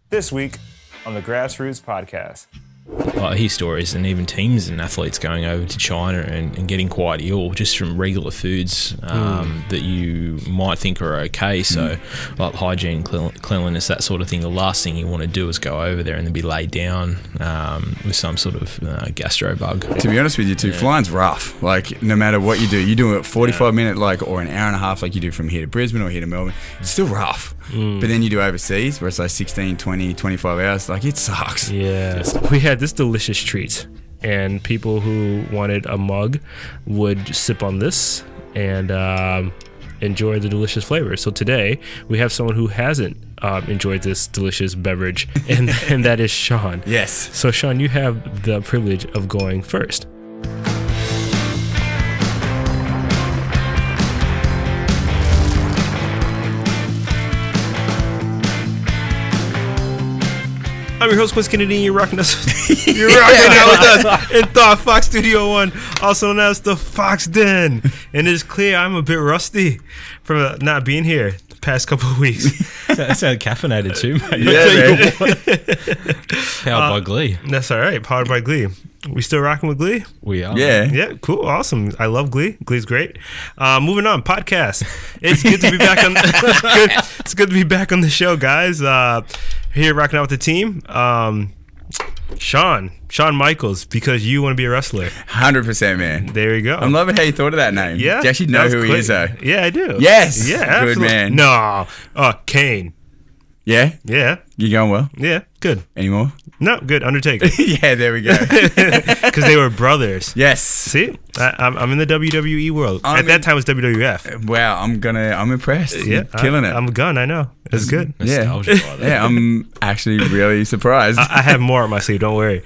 This week on the Grassroots podcast. I hear stories and even teams and athletes going over to China and getting quite ill just from regular foods that you might think are okay. So like hygiene, cleanliness, that sort of thing. The last thing you want to do is go over there and then be laid down with some sort of gastro bug. To be honest with you too, flying's rough. Like no matter what you do a 45 minute or an hour and a half like you do from here to Brisbane or here to Melbourne. It's still rough. But then you do overseas where it's like 16, 20, 25 hours. Like it sucks. Yeah. We had this delicious treat, and people who wanted a mug would sip on this and enjoy the delicious flavor. So today we have someone who hasn't enjoyed this delicious beverage, and that is Shaun. Yes. So Shaun, you have the privilege of going first. I'm your host, Quince Kennedy, and you're rocking us. You're rocking out with us in Thought Fox Studio 1, also known as the Fox Den. And it's clear I'm a bit rusty from not being here the past couple of weeks. That sounded caffeinated too, mate. Yeah, Powered by Glee. That's all right. Powered by Glee. We still rocking with Glee? We are. Yeah. Yeah, cool, awesome. I love Glee. Glee's great. Moving on, podcast. It's good to be back on. It's good to be back on the show, guys. Here rocking out with the team. Shaun Michaels, because you want to be a wrestler. 100%, man. There you go. I'm loving how you thought of that name. Yeah, Do you actually know who he is, though? Yeah, I do. Yes. Yeah, Good absolutely. man. No, Kane. Yeah? Yeah, You going well? yeah, good. Anymore? No, good. Undertaker, Yeah, there we go. because they were brothers. Yes. See, I'm in the WWE world. At that time, it was WWF. Wow, I'm impressed. Yeah, Killing it. I'm a gun. I know. It's good. Yeah. Nostalgia by that. Yeah, I'm actually really surprised. I have more on my sleeve. Don't worry.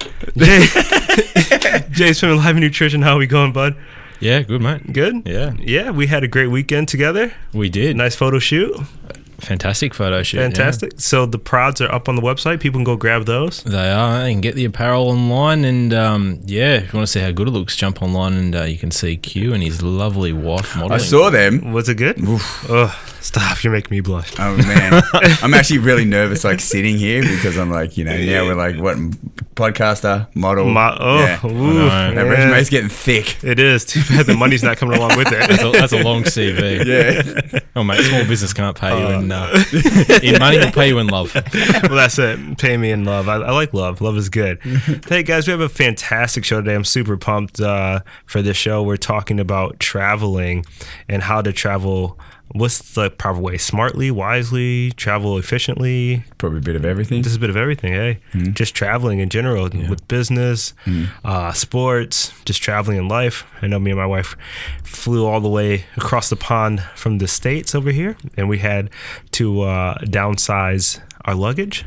Jay, Swim and Live Nutrition. How we going, bud? Yeah, good, mate. Good. Yeah. Yeah, we had a great weekend together. We did. Nice photo shoot. Fantastic photo shoot. Fantastic. So the prods are up on the website. People can go grab those. Yeah. They are. You can get the apparel online, and yeah, if you want to see how good it looks, jump online and you can see Q and his lovely wife modeling. I saw them. Was it good? Oh, stop. You're making me blush. Oh, man. I'm actually really nervous, like, sitting here because I'm like, now we're like, what, podcaster, model. Yeah. That resume's getting thick. It is. Too bad the money's not coming along with it. That's a long CV. Yeah. Oh, mate, small business can't pay you in money, will pay you in love. Well, that's it. Pay me in love. I like love. Love is good. Hey, guys, we have a fantastic show today. I'm super pumped for this show. We're talking about traveling and how to travel. What's the proper way? Smartly, wisely, travel efficiently. Probably a bit of everything. Just a bit of everything, hey? Just traveling in general with business, sports, just traveling in life. I know me and my wife flew all the way across the pond from the States over here, and we had to downsize our luggage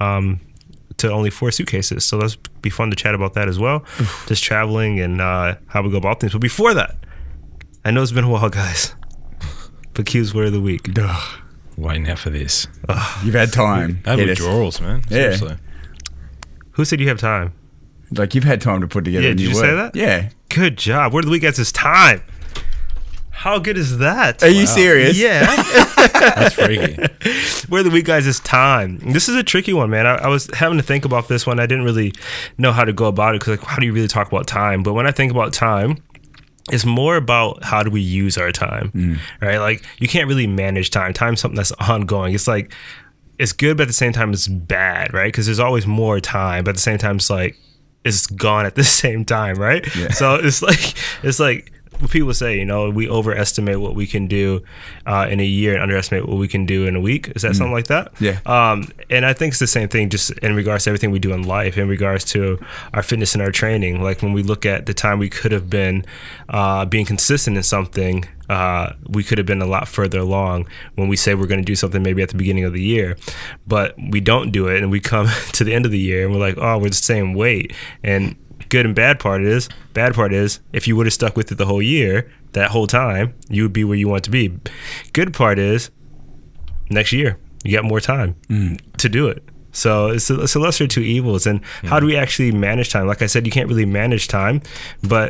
to only 4 suitcases. So that'll be fun to chat about that as well. Just traveling and how we go about things. But before that, I know it's been a while, guys. But Q's word of the week. Waiting out for this. You've had time. I have withdrawals, man. Yeah. Seriously. Who said you have time? Like, you've had time to put together Yeah, a did new you word. say that? Yeah. Good job. Word of the week has his time. How good is that? Are you serious? Yeah. That's freaky. Word of the week, guys, is time. This is a tricky one, man. I was having to think about this one. I didn't really know how to go about it because, like, how do you really talk about time? But when I think about time, it's more about how do we use our time, right? Like, you can't really manage time. Time's something that's ongoing. It's like, it's good, but at the same time, it's bad, right? Because there's always more time, but at the same time, it's like, it's gone at the same time, right? Yeah. So it's like what people say, we overestimate what we can do in a year and underestimate what we can do in a week. Is that something like that? Yeah. And I think it's the same thing just in regards to everything we do in life, in regards to our fitness and our training. Like when we look at the time we could have been being consistent in something, we could have been a lot further along when we say we're going to do something maybe at the beginning of the year, but we don't do it and we come to the end of the year and we're like, oh, we're the same weight. And good and bad part is if you would have stuck with it the whole year, that whole time, you would be where you want to be. Good part is next year you got more time to do it. So it's a lesser of two evils. And how do we actually manage time? Like I said, you can't really manage time, but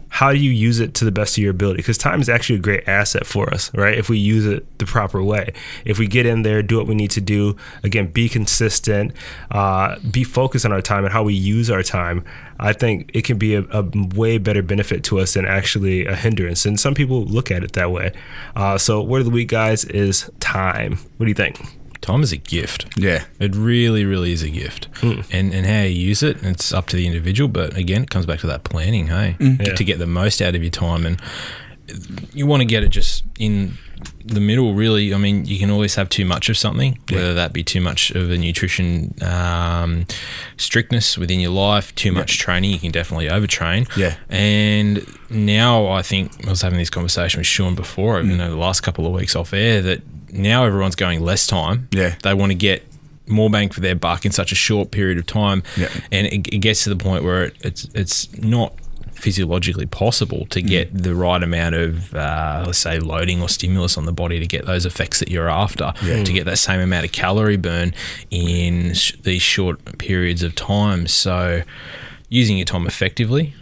how do you use it to the best of your ability? Because time is actually a great asset for us, right? If we use it the proper way. If we get in there, do what we need to do, again, be consistent, be focused on our time and how we use our time, I think it can be a way better benefit to us than actually a hindrance. And some people look at it that way. So word of the week, guys, is time. What do you think? Time is a gift. Yeah. It really, really is a gift. And how you use it, it's up to the individual. But again, it comes back to that planning, hey? Yeah. To get the most out of your time. And you want to get it just in the middle, really. I mean, you can always have too much of something, whether that be too much of a nutrition strictness within your life, too much training. You can definitely overtrain. Yeah. And now I think I was having this conversation with Shaun before, the last couple of weeks off air, that now everyone's going less time. Yeah. They want to get more bang for their buck in such a short period of time. Yeah. And it gets to the point where it's not physiologically possible to get the right amount of, let's say, loading or stimulus on the body to get those effects that you're after, to get that same amount of calorie burn in these short periods of time. So using your time effectively,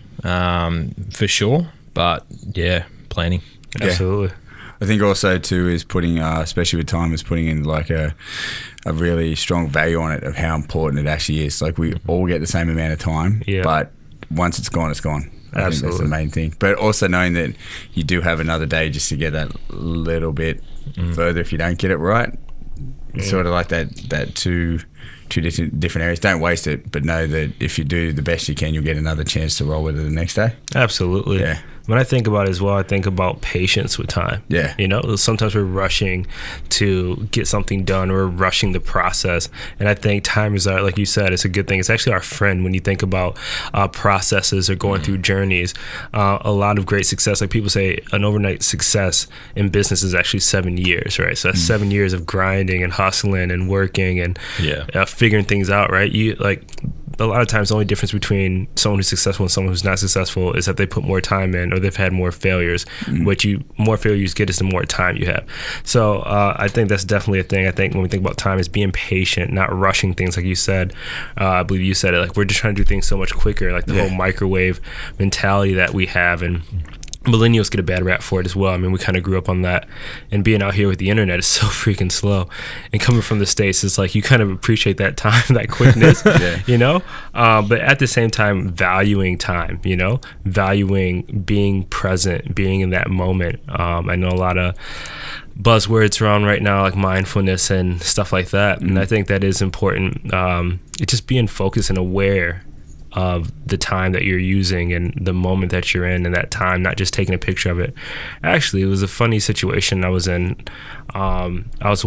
for sure. But, yeah, planning. Yeah. Absolutely. I think also too is putting, especially with time, is putting in like a really strong value on it of how important it actually is. Like we all get the same amount of time, but once it's gone, it's gone. I think that's the main thing. But also knowing that you do have another day just to get that little bit further if you don't get it right. It's sort of like that two different areas. Don't waste it, but know that if you do the best you can, you'll get another chance to roll with it the next day. Absolutely. Yeah. When I think about it as well, I think about patience with time. Yeah. You know, sometimes we're rushing to get something done, or we're rushing the process. And I think time is like you said, it's a good thing. It's actually our friend when you think about processes or going through journeys. A lot of great success, like people say, an overnight success in business is actually 7 years, right? So that's 7 years of grinding and hustling and working and figuring things out, right? You like. A lot of times the only difference between someone who's successful and someone who's not successful is that they put more time in, or they've had more failures. What more failures get is the more time you have. So I think that's definitely a thing. I think when we think about time, is being patient, not rushing things. Like you said, I believe you said it, like we're just trying to do things so much quicker, like the whole microwave mentality that we have. And millennials get a bad rap for it as well. I mean, we kind of grew up on that, and being out here with the internet is so freaking slow. And coming from the States, it's like you kind of appreciate that time, that quickness, you know? But at the same time, valuing time, you know, valuing being present, being in that moment. I know a lot of buzzwords around right now, like mindfulness and stuff like that. And I think that is important. It's just being focused and aware of the time that you're using and the moment that you're in, and that time, not just taking a picture of it. Actually, it was a funny situation I was in. I was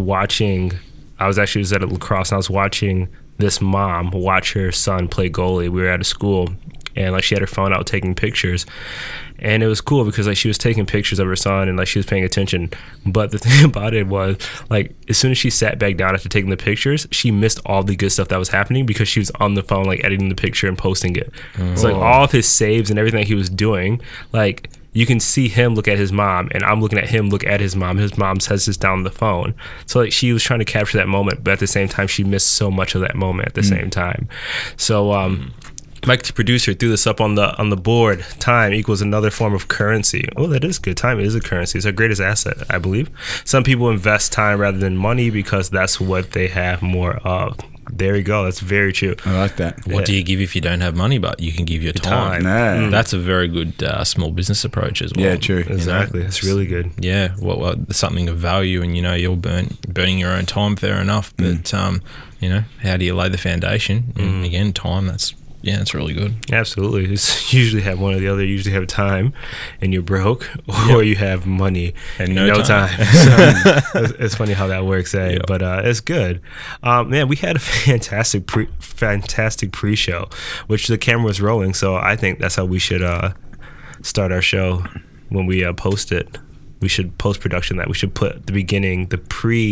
at a lacrosse, and I was watching this mom watch her son play goalie. We were at a school, and like she had her phone out taking pictures. And it was cool because like she was taking pictures of her son and like she was paying attention. But the thing about it was, like, as soon as she sat back down after taking the pictures, she missed all the good stuff that was happening because she was on the phone, like editing the picture and posting it. So like all of his saves and everything that he was doing, like you can see him look at his mom, and I'm looking at him look at his mom. His mom says this down the phone. So like she was trying to capture that moment, but at the same time, she missed so much of that moment at the same time. So Mike, the producer, threw this up on the board. Time equals another form of currency. Oh, that is good. Time is a currency. It's our greatest asset, I believe. Some people invest time rather than money because that's what they have more of. There you go. That's very true. I like that. What do you give if you don't have money, but you can give your time? That's a very good small business approach as well. Yeah, true. Exactly. That's really good. Yeah. Well, something of value, and you know you're burning your own time. Fair enough, but you know, how do you lay the foundation? And again, time. It's really good. Absolutely. It's usually have one or the other. You usually have time and you're broke, or you have money and no time. So it's funny how that works, but it's good. Man, we had a fantastic pre-show, which the camera was rolling, so I think that's how we should start our show when we post it. We should post-production that. We should put the beginning, the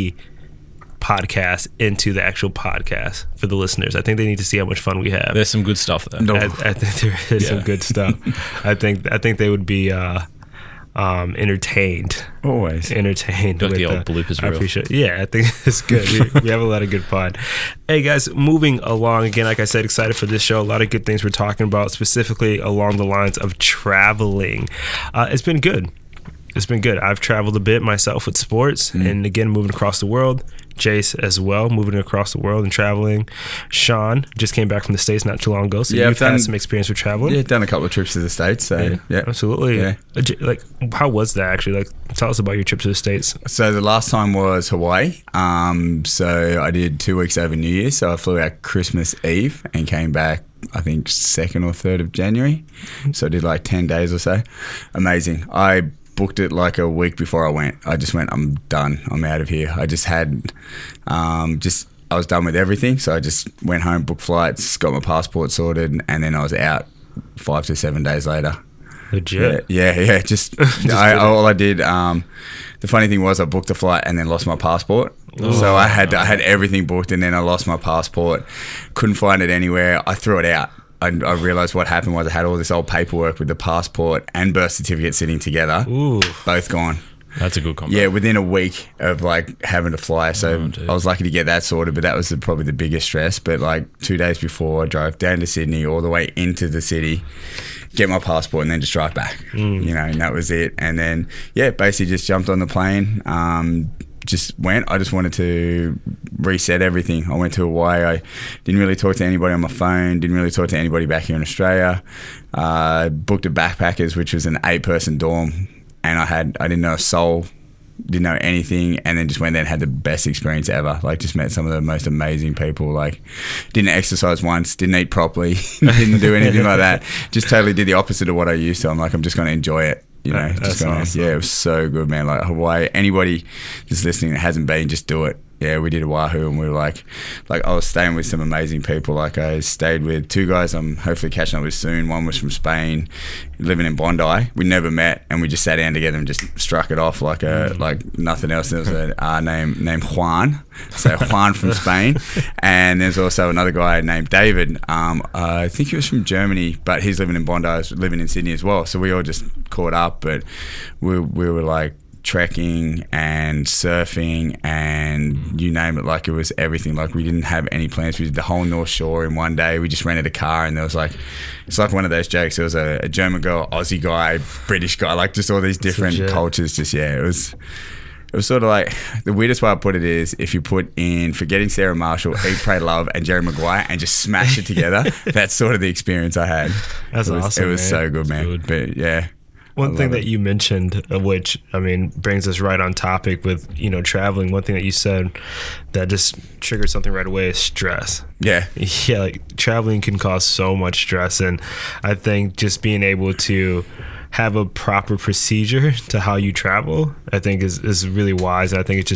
pre-podcast into the actual podcast for the listeners. I think they need to see how much fun we have. There's some good stuff there. I think there is some good stuff. I think they would be entertained. Always entertained. Like with the old bloopers I reel. appreciate. Yeah, I think it's good. We have a lot of good pod. Hey guys, moving along again. Like I said, excited for this show. A lot of good things we're talking about, specifically along the lines of traveling. It's been good. It's been good. I've traveled a bit myself with sports, and again, moving across the world. Jase as well, moving across the world and traveling. Shaun just came back from the States not too long ago, so you've had some experience with traveling. Yeah, done a couple of trips to the States. So yeah. Absolutely. Yeah. Like, how was that actually? Like, tell us about your trip to the States. So the last time was Hawaii. So I did 2 weeks over New Year. So I flew out Christmas Eve and came back, I think, 2nd or 3rd of January. So I did like 10 days or so. Amazing. I booked it like a week before I went. I just went, I'm done. I'm out of here. I just had, I was done with everything. So I just went home, booked flights, got my passport sorted, and then I was out 5 to 7 days later. Legit. Yeah. All I did. The funny thing was I booked a flight and then lost my passport. So I had everything booked, and then I lost my passport. Couldn't find it anywhere. I threw it out. I realised what happened was I had all this old paperwork with the passport and birth certificate sitting together. Ooh. Both gone. That's a good combo. Yeah, within a week of like having to fly. So I was lucky to get that sorted, but that was probably the biggest stress. But like 2 days before, I drove down to Sydney all the way into the city, get my passport, and then just drive back. You know, and that was it. And then, yeah, basically just jumped on the plane. Just went. I just wanted to reset everything. I went to Hawaii. I didn't really talk to anybody on my phone. Didn't really talk to anybody back here in Australia. Booked a backpackers, which was an 8-person dorm, and I didn't know a soul, didn't know anything, and then just went there and had the best experience ever. Like, just met some of the most amazing people. Like, didn't exercise once, didn't eat properly, didn't do anything like that. Just totally did the opposite of what I used to. I'm like, I'm just going to enjoy it. You know, just gonna, awesome. Yeah, it was so good, man. Like Hawaii, anybody just listening that hasn't been, just do it. Yeah, we did Oahu, and we were like I was staying with some amazing people. Like I stayed with 2 guys I'm hopefully catching up with soon. One was from Spain, living in Bondi. We never met, and we just sat down together and just struck it off like nothing else. There was a named Juan, so Juan from Spain, and there's also another guy named David. I think he was from Germany, but he's living in Bondi. I was living in Sydney as well. So we all just caught up, but we were like trekking and surfing and you name it. Like, it was everything. Like, we didn't have any plans. We did the whole North Shore in one day. We just rented a car, and there was like, it's like one of those jokes. There was a German girl, Aussie guy, British guy, like just all these different cultures. Just it was sort of like, the weirdest way I put it is, if you put in Forgetting Sarah Marshall, Eat, Pray, Love, and Jerry Maguire and just smash it together, that's sort of the experience I had. That's awesome. It was so good, man. But yeah. One thing that you mentioned, which, I mean, brings us right on topic with, you know, traveling. One thing that you said that just triggered something right away is stress. Yeah, like traveling can cause so much stress. And I think just being able to have a proper procedure to how you travel, I think is really wise. I think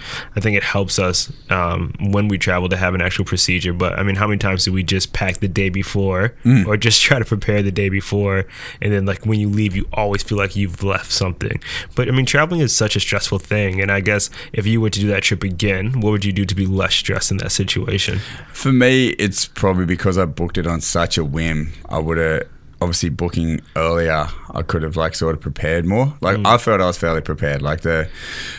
it helps us when we travel to have an actual procedure. But I mean, how many times do we just pack the day before or just try to prepare the day before, and then like when you leave, you always feel like you've left something. But I mean, traveling is such a stressful thing, and I guess if you were to do that trip again, what would you do to be less stressed in that situation? For me, it's probably because I booked it on such a whim. I would have, obviously booking earlier, I could have like sort of prepared more. Like I felt I was fairly prepared. Like the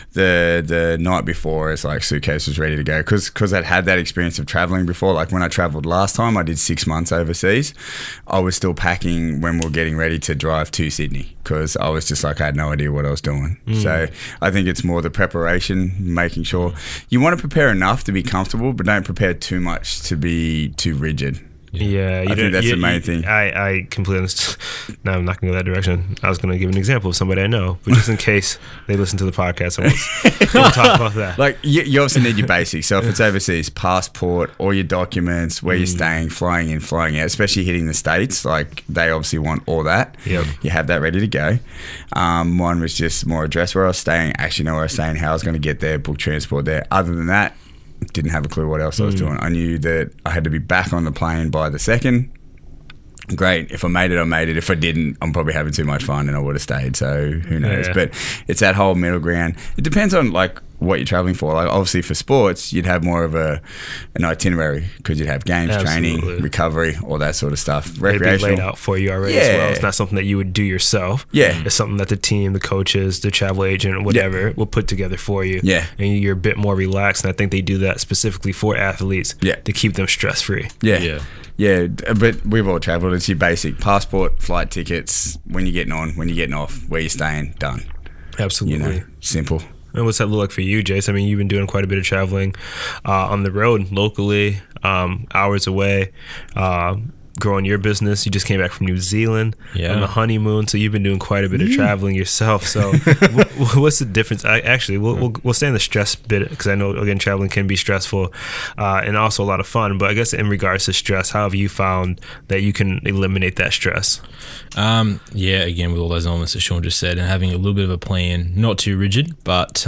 night before, it's like suitcase was ready to go because I'd had that experience of traveling before. Like when I traveled last time, I did 6 months overseas. I was still packing when we were getting ready to drive to Sydney because I was just like, I had no idea what I was doing. So I think it's more the preparation, making sure you want to prepare enough to be comfortable, but don't prepare too much to be too rigid. Yeah, I think that's the main thing. I completely understand. No, I'm not going to go that direction. I was going to give an example of somebody I know, but just in case they listen to the podcast, we'll talk about that. Like, you obviously need your basics. So if it's overseas, passport, all your documents, where you're staying, flying in, flying out, especially hitting the States, like they obviously want all that. Yep. You have that ready to go. Mine was just more address where I was staying, actually know where I was staying, how I was going to get there, book transport there. Other than that, didn't have a clue what else I was doing. I knew that I had to be back on the plane by the 2nd. Great. If I made it, I made it. If I didn't, I'm probably having too much fun and I would have stayed. So who knows? Yeah. But it's that whole middle ground. It depends on like what you're traveling for. Like obviously for sports, you'd have more of an itinerary because you'd have games, Absolutely. training, recovery, all that sort of stuff. It'd be Recreational, laid out for you already as well. It's not something that you would do yourself. Yeah. It's something that the team, the coaches, the travel agent, whatever, will put together for you. Yeah. And you're a bit more relaxed. And I think they do that specifically for athletes to keep them stress free. Yeah, but we've all travelled. It's your basic passport, flight tickets, when you're getting on, when you're getting off, where you're staying, done. Absolutely. You know, simple. And what's that look like for you, Jase? I mean, you've been doing quite a bit of traveling on the road, locally, hours away, growing your business. You just came back from New Zealand on the honeymoon, so you've been doing quite a bit of traveling yourself. So what's the difference? We'll stay in the stress bit because I know, again, traveling can be stressful and also a lot of fun. But I guess in regards to stress, how have you found that you can eliminate that stress? Again, with all those elements that Shaun just said, and having a little bit of a plan, not too rigid, but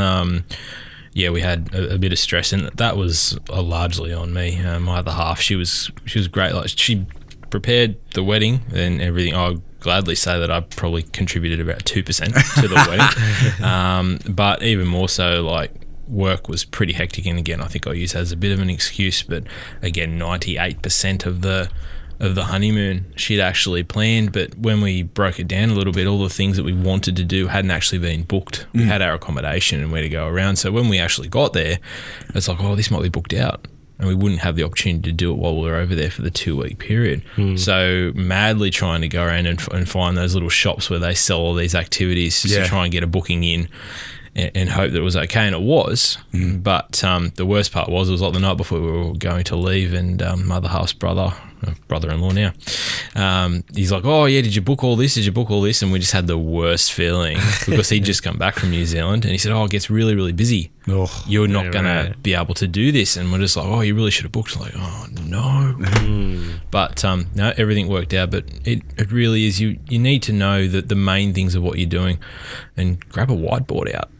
we had a bit of stress, and that was largely on me. My other half, she was great. Like, she prepared the wedding and everything. I'll gladly say that I probably contributed about 2% to the wedding, but even more so, like, work was pretty hectic. And again, I think I use that as a bit of an excuse, but again, 98% of the honeymoon she'd actually planned, but when we broke it down a little bit, all the things that we wanted to do hadn't actually been booked. We had our accommodation and where to go around, so when we actually got there, it's like, oh, this might be booked out, and we wouldn't have the opportunity to do it while we were over there for the 2-week period. So madly trying to go around and find those little shops where they sell all these activities to try and get a booking in and hope that it was okay, and it was. But the worst part was, it was like the night before we were going to leave, and my other half's brother-in-law now, he's like, oh yeah, did you book all this? And we just had the worst feeling because he'd just come back from New Zealand, and he said, oh, it gets really, really busy. You're not going to be able to do this. And we're just like, oh, you really should have booked. Like, oh no. But no, everything worked out. But it really is, you need to know that the main things of what you're doing, and grab a whiteboard out.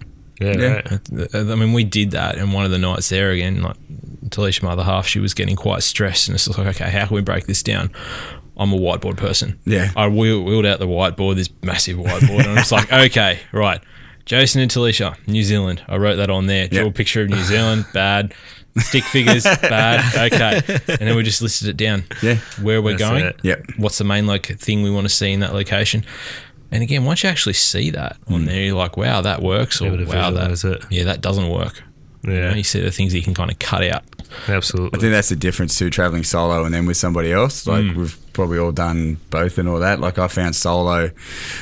I mean, we did that, and one of the nights there, again, like Talisha, my other half, she was getting quite stressed, and it's like, okay, how can we break this down? I'm a whiteboard person. I wheeled out the whiteboard, this massive whiteboard, and I'm just like, okay, right, Jason and Talisha, New Zealand. I wrote that on there. Draw a picture of New Zealand, bad. Stick figures, bad. Okay, and then we just listed it down. Where we're going. What's the main thing we want to see in that location? And again, once you actually see that on there, you're like, wow, that works, or wow, that doesn't work. You see the things that you can kind of cut out. Absolutely. I think that's the difference too, traveling solo and then with somebody else. Like we've probably all done both and all that. Like I found solo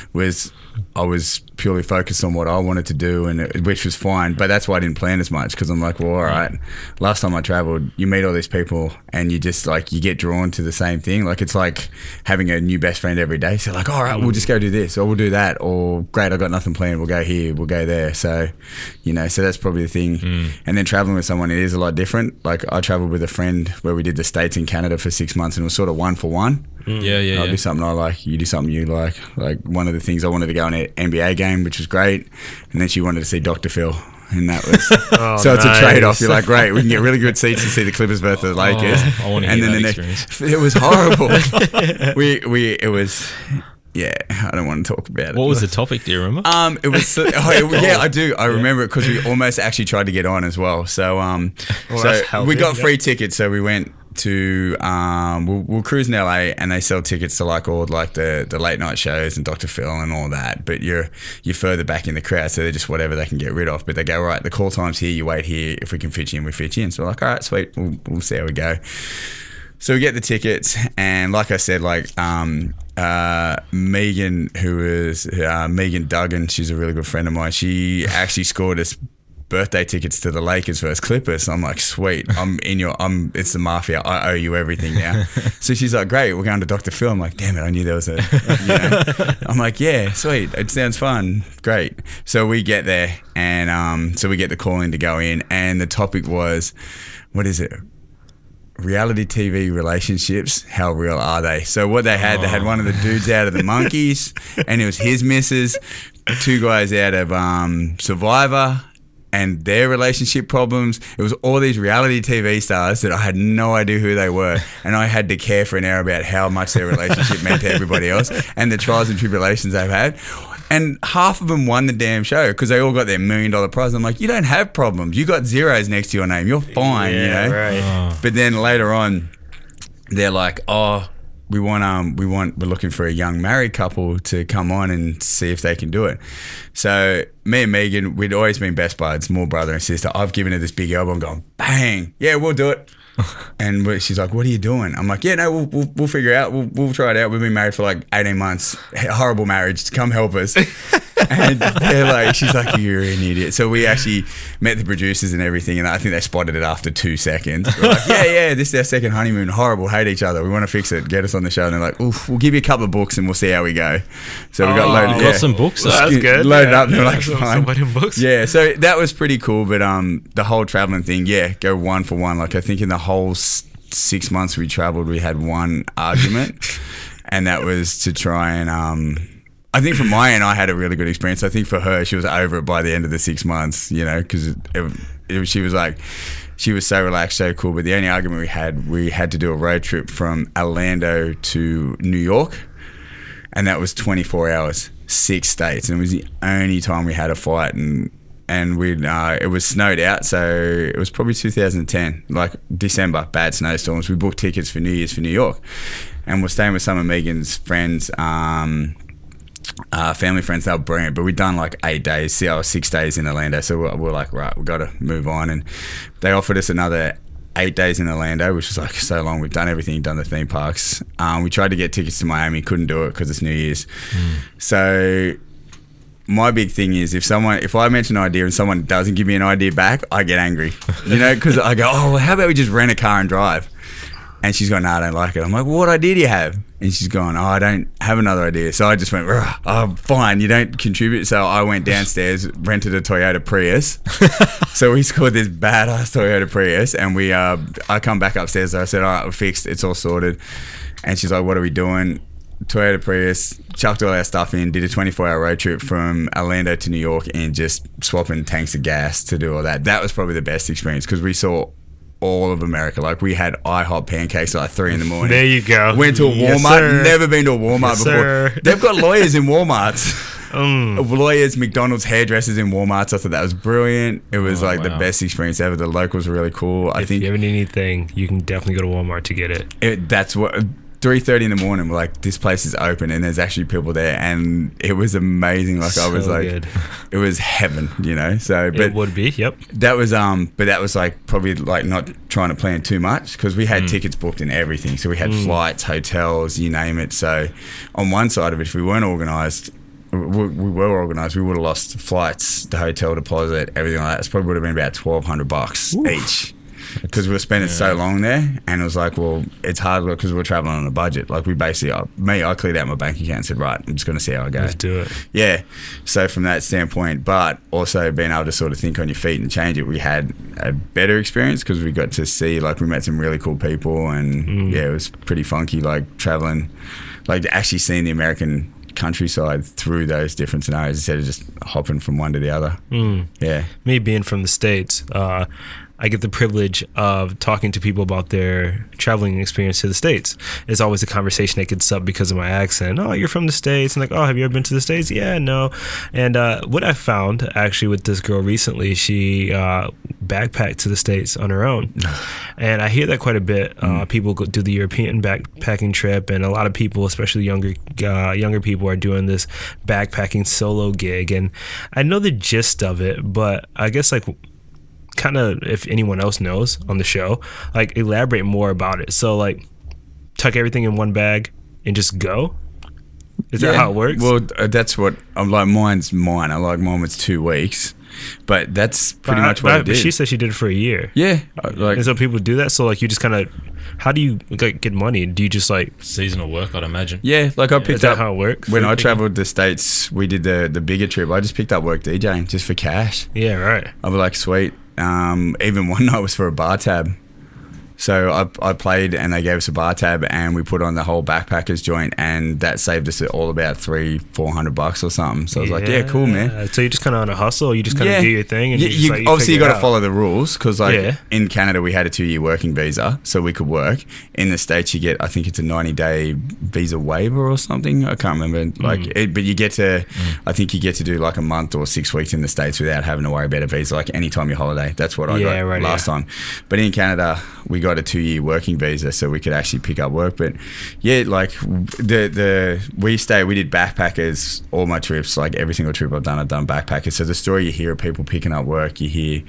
I was purely focused on what I wanted to do, and which was fine, but that's why I didn't plan as much, because I'm like, well, all right, last time I traveled, you meet all these people and you just you get drawn to the same thing. Like it's like having a new best friend every day. So like, all right, we'll just go do this, or we'll do that, or great, I got nothing planned, we'll go here, we'll go there. So so that's probably the thing. And then traveling with someone, it is a lot different. Like I traveled with a friend where we did the States and Canada for 6 months, and it was sort of 1 for 1. I'll do something I like, you do something you like. Like one of the things, I wanted to go on an NBA game, which was great, and then she wanted to see Dr. Phil, and that was so it's a trade-off. You're like, great, we can get really good seats to see the Clippers versus the Lakers. I want to hear that experience. It was horrible. It was. Yeah, I don't want to talk about it. What was the topic? Do you remember? It was I do. I remember it because we almost actually tried to get on as well. So we got free tickets, so we went to we'll cruise in LA, and they sell tickets to all the late night shows and Dr. Phil and all that, but you're further back in the crowd, so they're just whatever they can get rid of. But they go, right, the call time's here, you wait here, if we can fit you in, we fit you in. So we're like, all right, sweet, we'll see how we go. So we get the tickets, and like I said, Megan, who is Megan Duggan, she's a really good friend of mine, she actually scored us birthday tickets to the Lakers versus Clippers. So I'm like, sweet, it's the mafia, I owe you everything now. So she's like, great, we're going to Dr. Phil. I'm like, damn it, I knew there was I'm like, yeah, sweet, it sounds fun, great. So we get there, and so we get the call in to go in, and the topic was, what is it? Reality TV relationships, how real are they? So what they had one of the dudes out of the Monkeys, and it was his missus, 2 guys out of Survivor, and their relationship problems. It was all these reality TV stars that I had no idea who they were, and I had to care for an hour about how much their relationship meant to everybody else and the trials and tribulations they've had. And half of them won the damn show because they all got their $1 million prize. I'm like, you don't have problems. You got zeros next to your name. You're fine, you know? Right. But then later on, they're like, oh, we're looking for a young married couple to come on and see if they can do it. So me and Megan, we'd always been best buds, more brother and sister. I've given her this big elbow and gone, bang, yeah, we'll do it. And she's like, what are you doing? I'm like, yeah, no, we'll figure it out. We'll try it out. We've been married for like 18 months. Horrible marriage. Come help us. And they're like, she's like, you're an idiot. So we actually met the producers and everything, and I think they spotted it after 2 seconds. We're like, yeah, this is our second honeymoon. Horrible, hate each other. We want to fix it. Get us on the show. And they're like, oof, we'll give you a couple of books and we'll see how we go. So we got loaded. Got some books. That's good. Loaded up. And they're like, fine. Some wedding books. Yeah, so that was pretty cool. But the whole traveling thing, yeah, go one for one. Like I think in the whole 6 months we traveled, we had one argument, and that was to try and I think from my end I had a really good experience. I think for her, she was over it by the end of the 6 months, you know, because she was like, she was so relaxed, so cool. But the only argument we had to do a road trip from Orlando to New York, and that was 24 hours, 6 states, and it was the only time we had a fight. And it was snowed out, so it was probably 2010, like December, bad snowstorms. We booked tickets for New Year's for New York, and we're staying with some of Megan's friends, family friends. They were brilliant, but we'd done like 8 days, 6 days in Orlando, so we're like, right, we've got to move on. And they offered us another 8 days in Orlando, which was like so long. We've done everything, done the theme parks. We tried to get tickets to Miami, couldn't do it because it's New Year's. So my big thing is if I mention an idea and someone doesn't give me an idea back, I get angry, you know, because I go, oh, well, how about we just rent a car and drive? And she's going, no, I don't like it. I'm like, well, what idea do you have? And she's going, oh, I don't have another idea. So I just went, oh, fine, you don't contribute. So I went downstairs, rented a Toyota Prius. So we scored this badass Toyota Prius, and I come back upstairs. I said, all right, we're fixed. It's all sorted. And she's like, what are we doing? Toyota Prius, chucked all our stuff in, did a 24-hour road trip from Orlando to New York, and just swapping tanks of gas to do all that. That was probably the best experience because we saw all of America. Like we had IHOP pancakes at like 3 in the morning. There you go. Went to a Walmart. Never been to a Walmart before. Sir. They've got lawyers in Walmarts. Lawyers, McDonald's, hairdressers in Walmarts. I thought that was brilliant. It was the best experience ever. The locals were really cool. If you ever need anything, you can definitely go to Walmart to get it. That's what 3:30 in the morning, we're like, this place is open and there's actually people there, and it was amazing. Like I was like, good. It was heaven, you know. So, but it would be, yep. That was but that was like probably like not trying to plan too much because we had tickets booked and everything. So we had flights, hotels, you name it. So on one side of it, if we weren't organised, we were organised, we would have lost flights, the hotel deposit, everything like that. It probably would have been about $1,200 each. Because we were spending so long there, and it was like, well, it's hard because we're traveling on a budget. Like we basically, I cleared out my bank account and said, right, I'm just going to see how I go. Let's do it. Yeah. So from that standpoint, but also being able to sort of think on your feet and change it, we had a better experience because we got to see, like we met some really cool people, and yeah, it was pretty funky, like traveling, like actually seeing the American countryside through those different scenarios instead of just hopping from one to the other. Yeah. Me being from the States, I get the privilege of talking to people about their traveling experience to the States. It's always a conversation that gets up because of my accent. Oh, you're from the States. And like, oh, have you ever been to the States? Yeah, no. And what I found actually with this girl recently, she backpacked to the States on her own. And I hear that quite a bit. People go do the European backpacking trip, and a lot of people, especially younger people, are doing this backpacking solo gig. And I know the gist of it, but I guess like kind of, if anyone else knows on the show, like elaborate more about it. So like tuck everything in one bag and just go? Is that how it works? Well, that's what I'm like. Mine's mine. I like mine was 2 weeks, but that's pretty much what I did. She said she did it for a year. Yeah, and so people do that. So like you just kind of, how do you like get money? Do you just like seasonal work? I'd imagine. Yeah, like I picked Is that how it works? When I traveled the States. We did the bigger trip. I just picked up work DJing just for cash. Yeah, right. I was like, sweet. Even one night was for a bar tab. So I played and they gave us a bar tab and we put on the whole backpackers joint, and that saved us all about $300-400 or something. So I was like, yeah, cool, man. So you're just kind of on a hustle, or you just kind of do your thing? And obviously you got to follow the rules, because in Canada we had a 2-year working visa, so we could work. In the States you get, I think it's a 90-day visa waiver or something. I can't remember. But you get to, I think you get to do like a month or 6 weeks in the States without having to worry about a visa, like anytime you holiday. That's what I got last time. But in Canada we got a 2-year working visa, so we could actually pick up work. But yeah, like we did backpackers all my trips. Like every single trip I've done backpackers. So the story you hear of people picking up work, you hear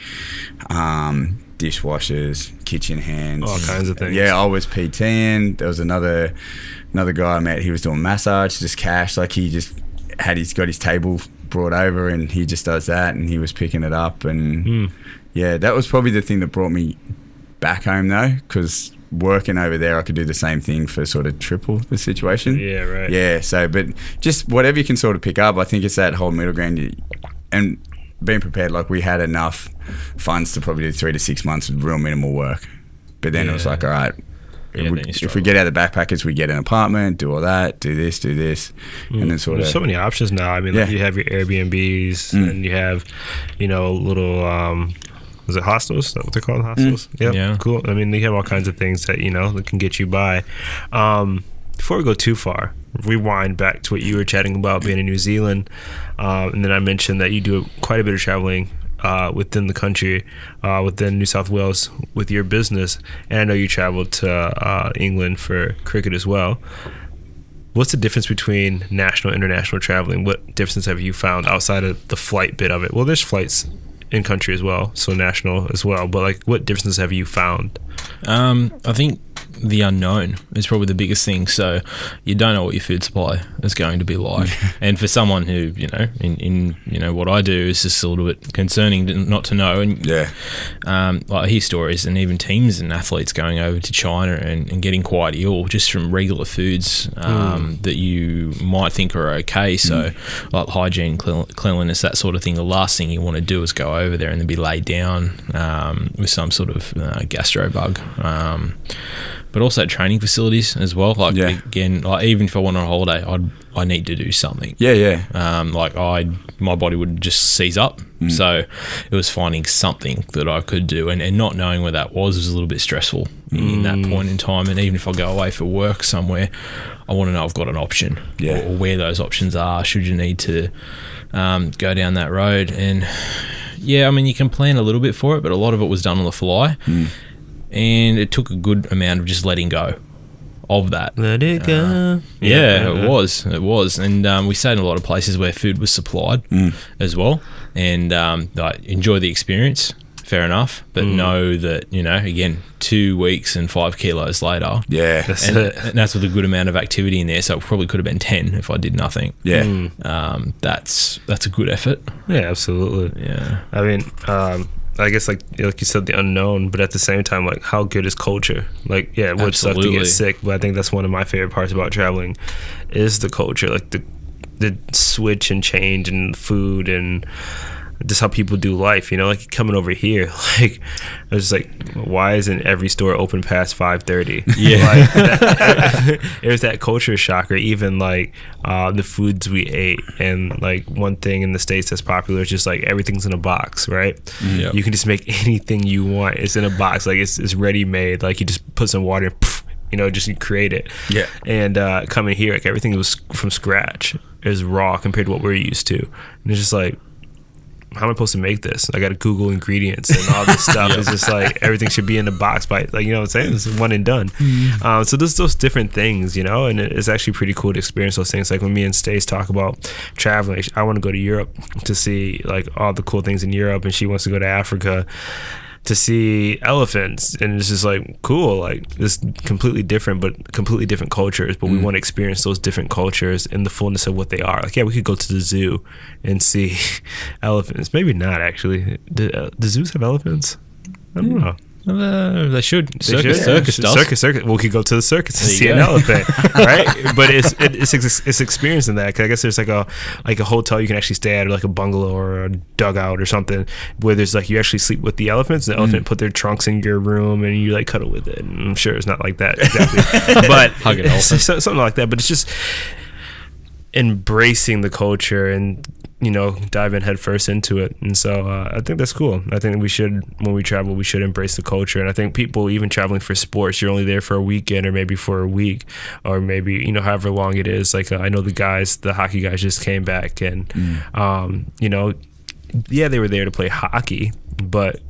dishwashers, kitchen hands, all kinds of things. Yeah, I was PTing. There was another guy I met. He was doing massage, just cash. Like he got his table brought over and he just does that, and he was picking it up. And yeah, that was probably the thing that brought me back home though, because working over there I could do the same thing for sort of triple the situation. Yeah, right. Yeah, so but just whatever you can sort of pick up, I think it's that whole middle ground, and being prepared. Like we had enough funds to probably do 3 to 6 months of real minimal work, but then it was like, all right, if we get out of the backpackers, we get an apartment, do all that, do this, and then sort of. There's so many options now. I mean, like you have your Airbnbs, and you have, little. Is it hostels? Is that what they're called? Hostels? Yeah. Cool. I mean, they have all kinds of things that, that can get you by. Before we go too far, rewind back to what you were chatting about being in New Zealand. And then I mentioned that you do quite a bit of traveling within the country, within New South Wales with your business. And I know you traveled to England for cricket as well. What's the difference between national and international traveling? What differences have you found outside of the flight bit of it? Well, there's flights in country as well, so national as well, but like what differences have you found? I think the unknown is probably the biggest thing. So you don't know what your food supply is going to be like, and for someone who in what I do is just a little bit concerning not to know. And I hear stories and even teams and athletes going over to China and getting quite ill just from regular foods that you might think are okay. So like hygiene, cleanliness, that sort of thing. The last thing you want to do is go over there and then be laid down with some sort of gastro bug. But also training facilities as well. Like again, like even if I went on a holiday, I need to do something. My body would just seize up. So it was finding something that I could do, and not knowing where that was a little bit stressful in that point in time. And even if I go away for work somewhere, I want to know I've got an option, or where those options are should you need to go down that road. And I mean, you can plan a little bit for it, but a lot of it was done on the fly. And it took a good amount of just letting go of that. Let it go. It was. And we stayed in a lot of places where food was supplied as well. And I enjoy the experience, fair enough, but know that, again, 2 weeks and 5 kilos later. Yeah. And that's with a good amount of activity in there. So it probably could have been 10 if I did nothing. Yeah. That's a good effort. Yeah, absolutely. Yeah. I mean, I guess like you said, the unknown, but at the same time, like how good is culture? Like, it would suck to get sick, but I think that's one of my favorite parts about traveling is the culture, like the switch and change and food and just how people do life, like coming over here, like I was just like, why isn't every store open past 5:30? It was that culture shock. Or even like the foods we ate, and like one thing in the States that's popular is just like everything's in a box, right? You can just make anything you want. It's in a box, like it's ready made. Like you just put some water in, just you create it. And coming here, like everything was from scratch. It was raw compared to what we're used to, and it's just like, how am I supposed to make this? I got to Google ingredients and all this stuff. It's just like everything should be in a box by, like, you know what I'm saying? It's one and done. So there's those different things, and it's actually pretty cool to experience those things. Like when me and Stace talk about traveling, I want to go to Europe to see like all the cool things in Europe, and she wants to go to Africa to see elephants, and it's just like cool, like it's completely different cultures, but we want to experience those different cultures in the fullness of what they are. Like we could go to the zoo and see elephants. Maybe not actually. Do zoos have elephants? I don't know. They should. Circus does. Circus. We could go to the circus and There you see go. an elephant, right? But it's experiencing that, because I guess there's like a hotel you can actually stay at, or like a bungalow or a dugout or something, where there's like you actually sleep with the elephants. The elephant put their trunks in your room and you like cuddle with it. And I'm sure it's not like that exactly, but Hug an elephant. something like that. But it's just embracing the culture and, you know, diving headfirst into it. And so I think that's cool. I think we should, when we travel, we should embrace the culture. And I think people, even traveling for sports, you're only there for a weekend or maybe for a week or maybe, you know, however long it is. Like I know the hockey guys just came back and, you know, yeah, they were there to play hockey, but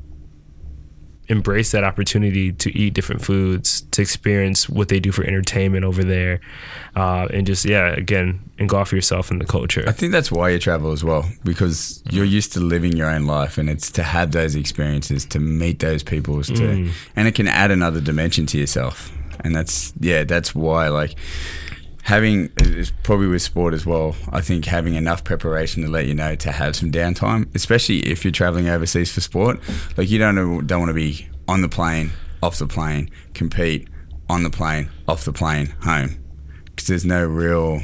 embrace that opportunity to eat different foods, to experience what they do for entertainment over there, and just, yeah, again, engulf yourself in the culture. I think that's why you travel as well, because you're used to living your own life, and it's to have those experiences, to meet those people, and it can add another dimension to yourself. And that's why, like, having, it's probably with sport as well, I think having enough preparation to let you know to have some downtime, especially if you're traveling overseas for sport. Like, you don't want to be on the plane, off the plane, compete, on the plane, off the plane, home, because there's no real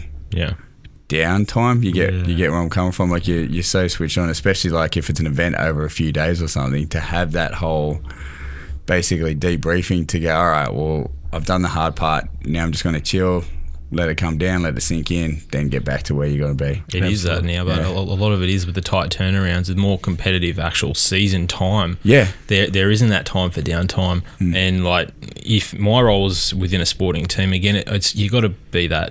downtime. You get where I'm coming from. Like, you're so switched on, especially like if it's an event over a few days or something, to have that whole basically debriefing to go, all right, well, I've done the hard part, now I'm just going to chill, let it come down, let it sink in, then get back to where you're going to be. It is that now, but a lot of it is with the tight turnarounds, the more competitive actual season time. Yeah. There isn't that time for downtime. And like, if my role was within a sporting team, again, it's you got to be that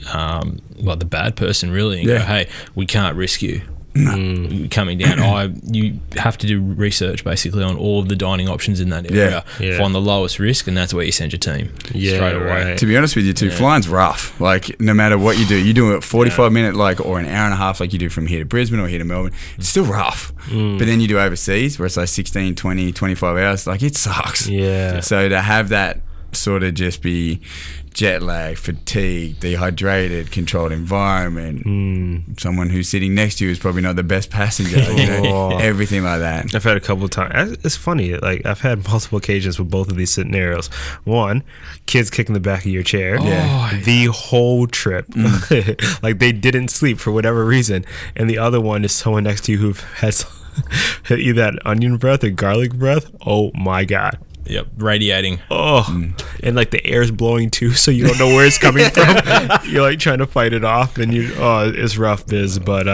like the bad person really, and go, hey, we can't risk you coming down. You have to do research basically on all of the dining options in that area, find the lowest risk, and that's where you send your team straight away. Right. To be honest with you, flying's rough. Like, no matter what you do a 45-minute or an hour and a half like you do from here to Brisbane or here to Melbourne, it's still rough. But then you do overseas where it's like 16, 20, 25 hours, like, it sucks. So to have that sort of just be jet lag, fatigue, dehydrated, controlled environment, someone who's sitting next to you is probably not the best passenger, you know, everything like that. I've had a couple of times. It's funny, like, I've had multiple occasions with both of these scenarios. One, kids kicking the back of your chair the whole trip. Like, they didn't sleep for whatever reason. And the other one is someone next to you who has either that onion breath or garlic breath. Oh my God. Yep, radiating. And like the air's blowing too, so you don't know where it's coming from. You're like trying to fight it off, and it's rough biz. But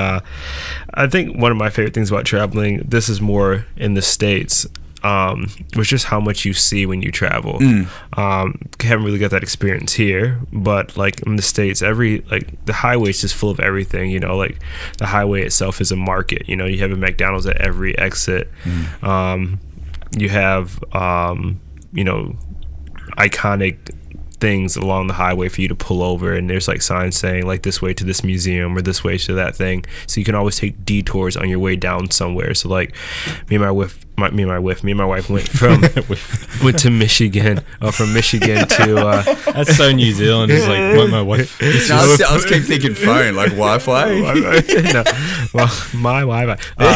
I think one of my favorite things about traveling, this is more in the States, was just how much you see when you travel. Haven't really got that experience here, but like in the States, the highway is just full of everything. You know, like the highway itself is a market. You know, you have a McDonald's at every exit. You have, you know, iconic things along the highway for you to pull over, and there's like signs saying like this way to this museum or this way to that thing, so you can always take detours on your way down somewhere. So like me and my wife went from went to Michigan, from Michigan to that's so New Zealand. Is like my wife. No, I was keep thinking phone, like Wi-Fi. No, well, my Wi-Fi.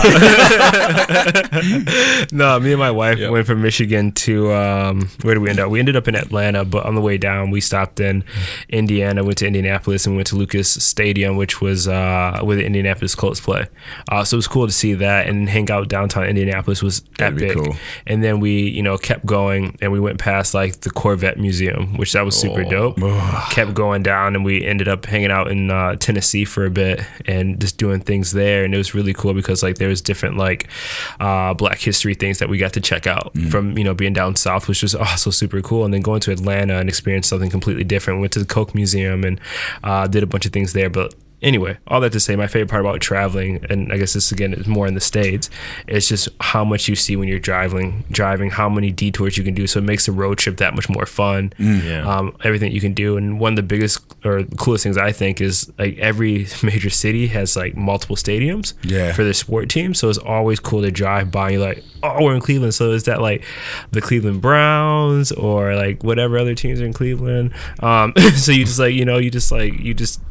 No, me and my wife went from Michigan to where did we end up? We ended up in Atlanta, but on the way down, we stopped in Indiana, went to Indianapolis, and went to Lucas Stadium, which was where the Indianapolis Colts play. So it was cool to see that and hang out downtown Indianapolis. Was epic. Cool. And then we, you know, kept going, and we went past like the Corvette Museum, which that was super dope. Kept going down, and we ended up hanging out in Tennessee for a bit and just doing things there. And it was really cool because like there was different like Black history things that we got to check out from, you know, being down south, which was also super cool. And then going to Atlanta and experienced something completely different. Went to the Coke Museum and did a bunch of things there. But anyway, all that to say, my favorite part about traveling, and I guess this again is more in the States, it's just how much you see when you're driving, how many detours you can do. So it makes the road trip that much more fun. Everything you can do. And one of the biggest or coolest things I think is like every major city has like multiple stadiums for their sport teams. So it's always cool to drive by and you're like, oh, we're in Cleveland. So is that like the Cleveland Browns or like whatever other teams are in Cleveland? So you just like, you know, you just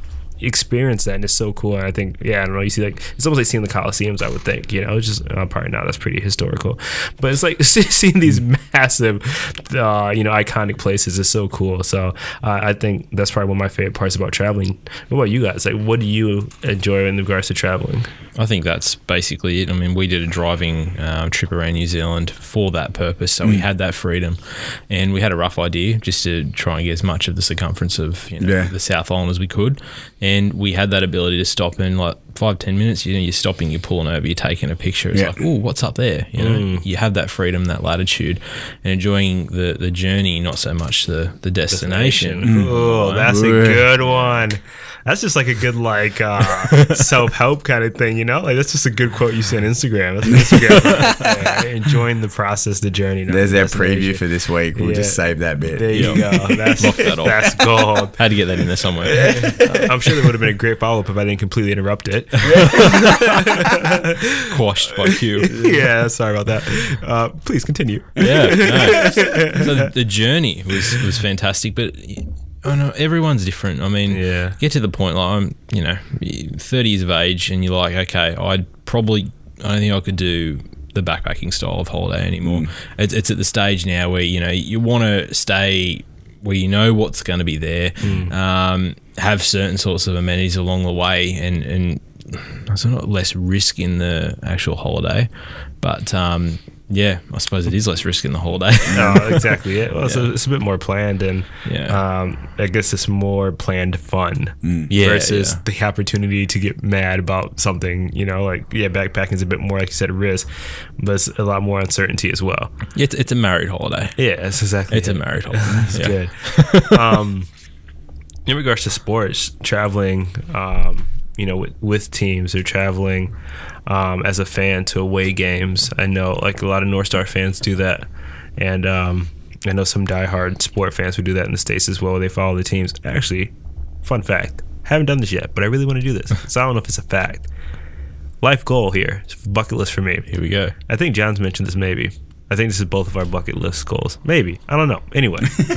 experience that, and it's so cool. And I think, I don't know, you see, like, it's almost like seeing the Colosseums, I would think, it's just probably not, that's pretty historical, but it's like seeing these massive iconic places is so cool. So I think that's probably one of my favorite parts about traveling. What about you guys? Like, what do you enjoy in regards to traveling? I think that's basically it. I mean, we did a driving trip around New Zealand for that purpose, so we had that freedom, and we had a rough idea just to try and get as much of the circumference of the South Island as we could, and we had that ability to stop in like 5-10 minutes. You're stopping, you're pulling over, you're taking a picture. It's like, oh, what's up there? You have that freedom, that latitude, and enjoying the journey, not so much the destination. Oh, that's a good one. That's just like a good self-help kind of thing, like that's just a good quote you see on Instagram. That's Instagram. Enjoying the process, the journey. There's our preview for this week. We'll just save that bit. There you go. That's gold. Had to get that in there somewhere. I'm sure there would have been a great follow-up if I didn't completely interrupt it. Quashed by Q. Yeah, sorry about that. Please continue. Yeah, no. So the journey was fantastic, but I know everyone's different. I mean, get to the point like I'm, 30 years of age, and you're like, okay, I don't think I could do the backpacking style of holiday anymore. It's at the stage now where you want to stay where you know what's going to be there, have certain sorts of amenities along the way, and there's not less risk in the actual holiday, but I suppose it is less risk in the holiday. No, exactly. Well, it's a bit more planned, and I guess it's more planned fun versus the opportunity to get mad about something. Backpacking is a bit more, like you said, risk, but it's a lot more uncertainty as well. It's a married holiday. Yeah, that's exactly. It's a married holiday. That's good. In regards to sports, traveling, with teams or traveling as a fan to away games. I know like a lot of North Star fans do that, and I know some diehard sport fans who do that in the States as well. They follow the teams. Actually, fun fact, haven't done this yet, but I really want to do this, so I don't know if it's a fact. Life goal here, it's bucket list for me. Here we go. I think John's mentioned this maybe. I think this is both of our bucket list goals. Maybe. I don't know. Anyway.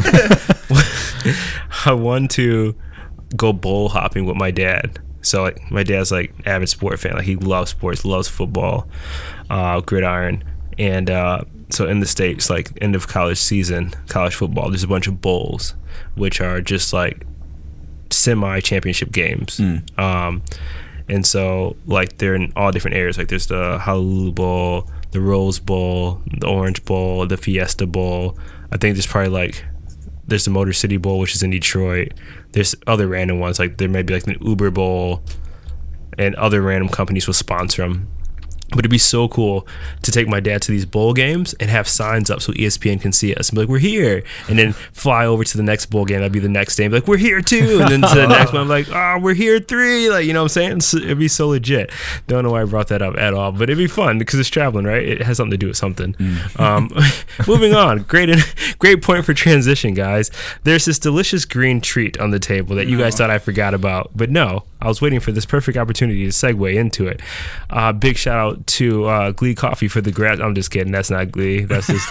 I want to go bowl hopping with my dad. So like my dad's like avid sport fan. Like he loves sports, loves football, gridiron. And so in the States, like end of college season, college football, there's a bunch of bowls, which are just like semi-championship games. And so like they're in all different areas. Like there's the Honolulu Bowl, the Rose Bowl, the Orange Bowl, the Fiesta Bowl. I think there's probably like, there's the Motor City Bowl, which is in Detroit. There's other random ones, like there may be like an Uber Bowl, and other random companies will sponsor them. But it'd be so cool to take my dad to these bowl games and have signs up so ESPN can see us and be like, we're here. And then fly over to the next bowl game. That'd be the next day. And be like, we're here too. And then to the next one, I'm like, we're here 3. Like, you know what I'm saying? So it'd be so legit. Don't know why I brought that up at all. But it'd be fun because it's traveling, right? It has something to do with something. Moving on. Great point for transition, guys. There's this delicious green treat on the table that you guys thought I forgot about. But no, I was waiting for this perfect opportunity to segue into it. Big shout out to Glee Coffee for the grass. I'm just kidding. That's not Glee. That's just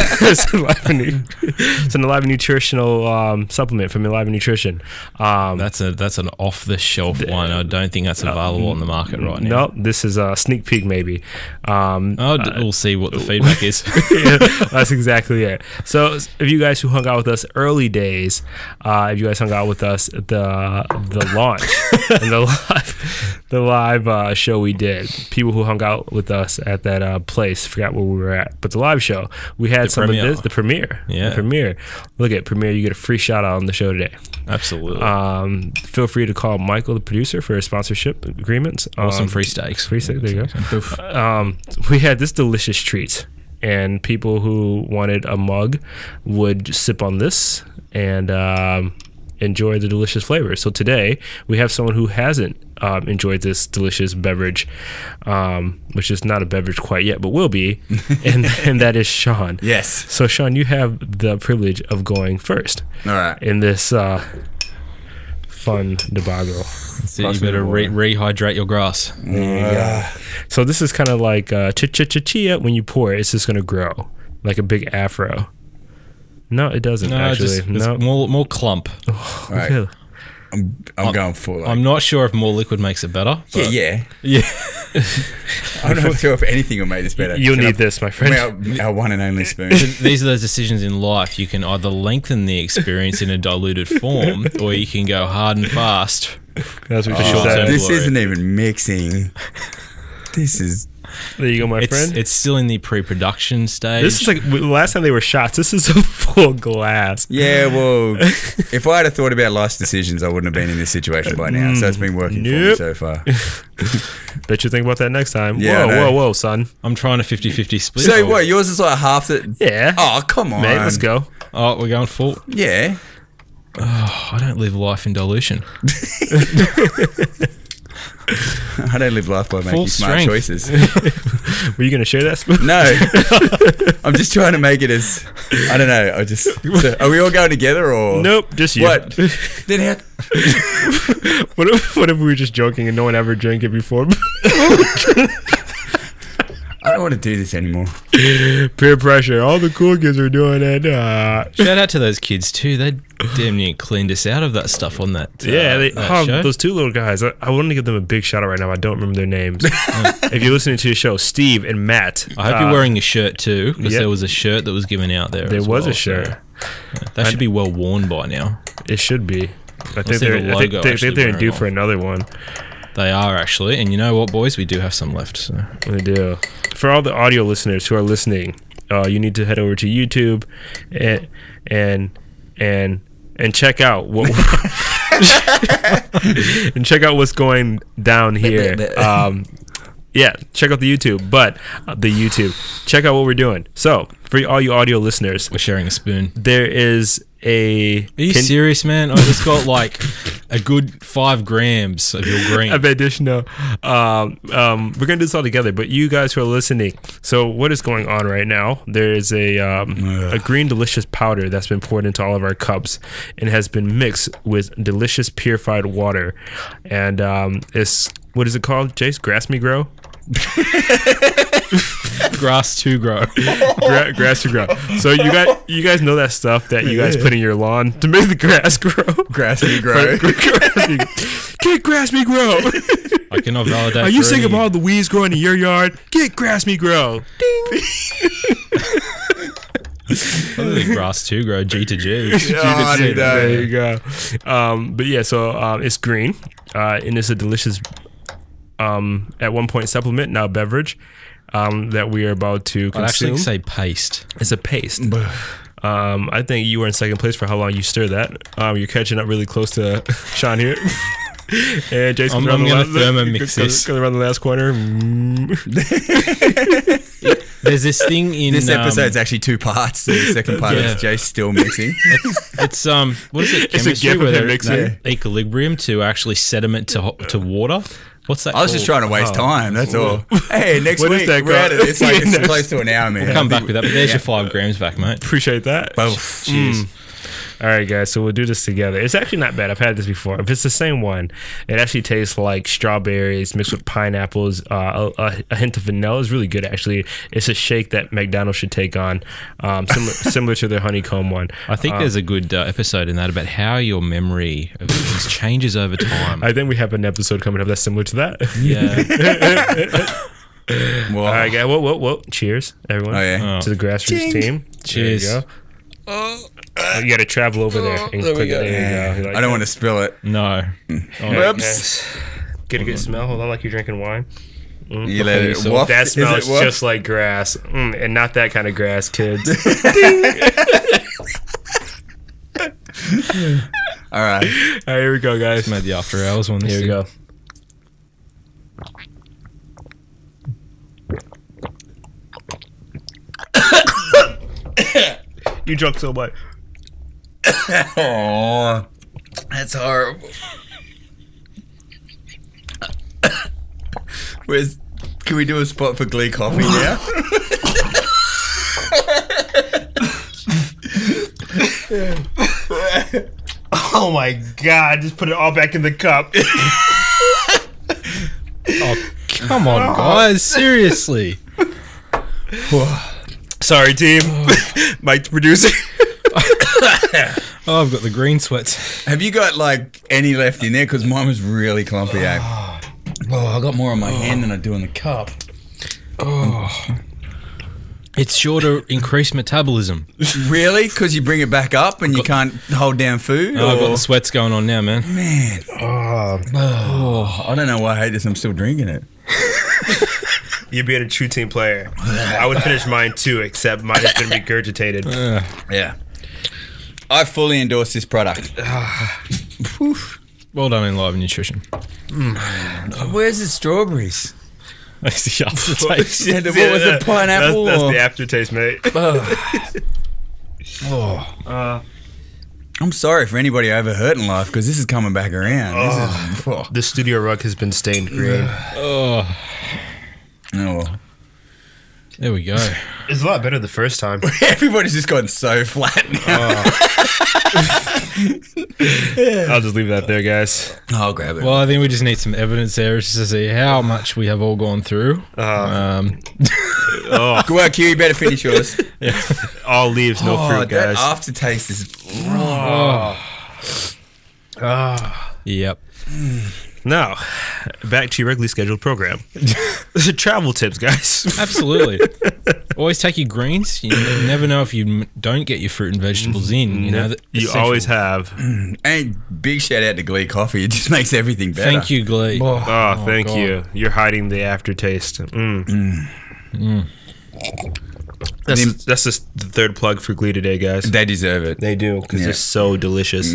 it's an Alive nutritional supplement from Alive Nutrition. That's an off the shelf one. I don't think that's available on the market right now. No, this is a sneak peek maybe. We'll see what the feedback is. Yeah, that's exactly it. So if you guys who hung out with us early days, if you guys hung out with us at the launch and the live show we did, people who hung out with us at that place, forgot where we were at, but the live show, we had the premiere. The premiere. Look at premiere, you get a free shout out on the show today. Absolutely. Feel free to call Michael, the producer, for sponsorship agreements. Some free steaks. There you go. We had this delicious treat, and people who wanted a mug would sip on this and enjoy the delicious flavor. So today we have someone who hasn't enjoyed this delicious beverage, which is not a beverage quite yet, but will be, and that is Shaun. Yes. So Shaun, you have the privilege of going first. All right. In this fun debacle. So you better rehydrate your grass. So this is kind of like chia. When you pour it, it's just gonna grow like a big afro. No, it doesn't actually. It's more clump. Right. I'm going for like. I'm not sure if more liquid makes it better. Yeah. I'm not sure if anything will make this better. You'll need this, my friend. Our one and only spoon. These are those decisions in life. You can either lengthen the experience in a diluted form, or you can go hard and fast. That's what For she sure. said. This isn't even mixing. This is. There you go, my friend. It's still in the pre-production stage. This is like last time they were shots. This is a full glass. Yeah, well, if I had thought about life's decisions, I wouldn't have been in this situation by now. So it's been working for me so far. Bet you think about that next time. Yeah, whoa, son. I'm trying a 50-50 split. So what? Yours is like half the. Yeah. Oh, come on, Mate, let's go. Oh, we're going full. Yeah. Oh, I don't live life in dilution. I don't live life by making smart choices. Were you going to share that spoon? No. I'm just trying to make it as. I don't know. So are we all going together or? Nope, just you. What? Then how? What if we were just joking and no one ever drank it before? I don't want to do this anymore. Peer pressure. All the cool kids are doing it. Shout out to those kids too. They damn near cleaned us out of that stuff on that. That show. Those two little guys. I want to give them a big shout out right now. I don't remember their names. If you're listening to the show, Steve and Matt. I hope you're wearing a shirt too, because there was a shirt that was given out there. There was a shirt. So, that should be well worn by now. It should be. I think they're due for another one. They are actually, and you know what, boys? We do have some left. So. We do. For all the audio listeners who are listening, you need to head over to YouTube and check out what and check out what's going down here. Yeah, check out the YouTube, but check out what we're doing. So, for all you audio listeners, we're sharing a spoon. There is a. Are you serious, man? I just got like a good 5 grams of your green. Of additional. We're gonna do this all together, but you guys who are listening. So, what is going on right now? There is a green delicious powder that's been poured into all of our cups and has been mixed with delicious purified water, and it's. What is it called, Jase? Grass Me Grow? Grass to grow. Grass to grow. So you guys know that stuff that you guys put in your lawn to make the grass grow? Grass me grow. Get grass me grow. I cannot validate. Are you sick of all the weeds growing in your yard? Get grass me grow. Ding. Grass to grow, G to G. There you go. But yeah, so it's green, and it's a delicious, at one point supplement, now beverage, that we are about to consume. I'd actually say paste. It's a paste. I think you were in second place for how long you stir that. You're catching up really close to Shaun here. And Jason, I'm going to thermomix this. Going around the last corner. There's this thing in this episode's actually 2 parts. The second part is Jase still mixing. It's what is it? It's a gift of him mixing. Equilibrium to actually sediment to water. What's that? I was just trying to waste time. That's all. Hey, next week we're at it. It's like it's close to an hour, man. We'll come back with that. But there's your 5 grams back, mate. Appreciate that. Cheers. All right, guys, so we'll do this together. It's actually not bad. I've had this before. If it's the same one, it actually tastes like strawberries mixed with pineapples, a hint of vanilla. Is really good, actually. It's a shake that McDonald's should take on, similar to their honeycomb one. I think there's a good episode in that about how your memory of things changes over time. I think we have an episode coming up that's similar to that. Yeah. All right, guys. Whoa. Cheers, everyone. To the Grassroots team. Cheers. There you go. You got to travel over there and click it. There you go. I don't want to spill it. No. Whoops. Get a good smell. Hold on, like you're drinking wine. You let it waft. That smells just like grass, and not that kind of grass, kids. All right, here we go, guys. Made the after hours one. Here we go. You drunk so much. Oh, that's horrible. Can we do a spot for Glee Coffee now? Oh my God! Just put it all back in the cup. Oh, come on, guys! Seriously. Sorry, team. Mike, the producer. Oh, I've got the green sweats. Have you got like any left in there? Because mine was really clumpy. Oh, I got more on my hand than I do in the cup. Oh. It's sure to increase metabolism. Really? Because you bring it back up and you can't hold down food? Oh, I've got the sweats going on now, man. Man. Oh, I don't know why I hate this. I'm still drinking it. You being a true team player. I would finish mine too, except mine has been regurgitated. Yeah. I fully endorse this product. Well done in Live Nutrition. Where's the strawberries? That's the aftertaste. What was it, pineapple? That's the aftertaste, mate. I'm sorry for anybody overhurt in life because this is coming back around. The studio rug has been stained green. Oh. There we go. It's a lot better the first time. Everybody's just gotten so flat now. I'll just leave that there, guys. I'll grab it. Well, I think we just need some evidence there just to see how much we have all gone through. Go on, Q, you better finish yours. All leaves, no fruit, guys. That aftertaste is... Yep. Now, back to your regularly scheduled program. Travel tips, guys. Absolutely. Always take your greens. You never know if you don't get your fruit and vegetables in. You know, you always have. And big shout out to Glee Coffee. It just makes everything better. Thank you, Glee. Oh, thank you. You're hiding the aftertaste. That's just the third plug for Glee today, guys. They deserve it. They do, because they're so delicious.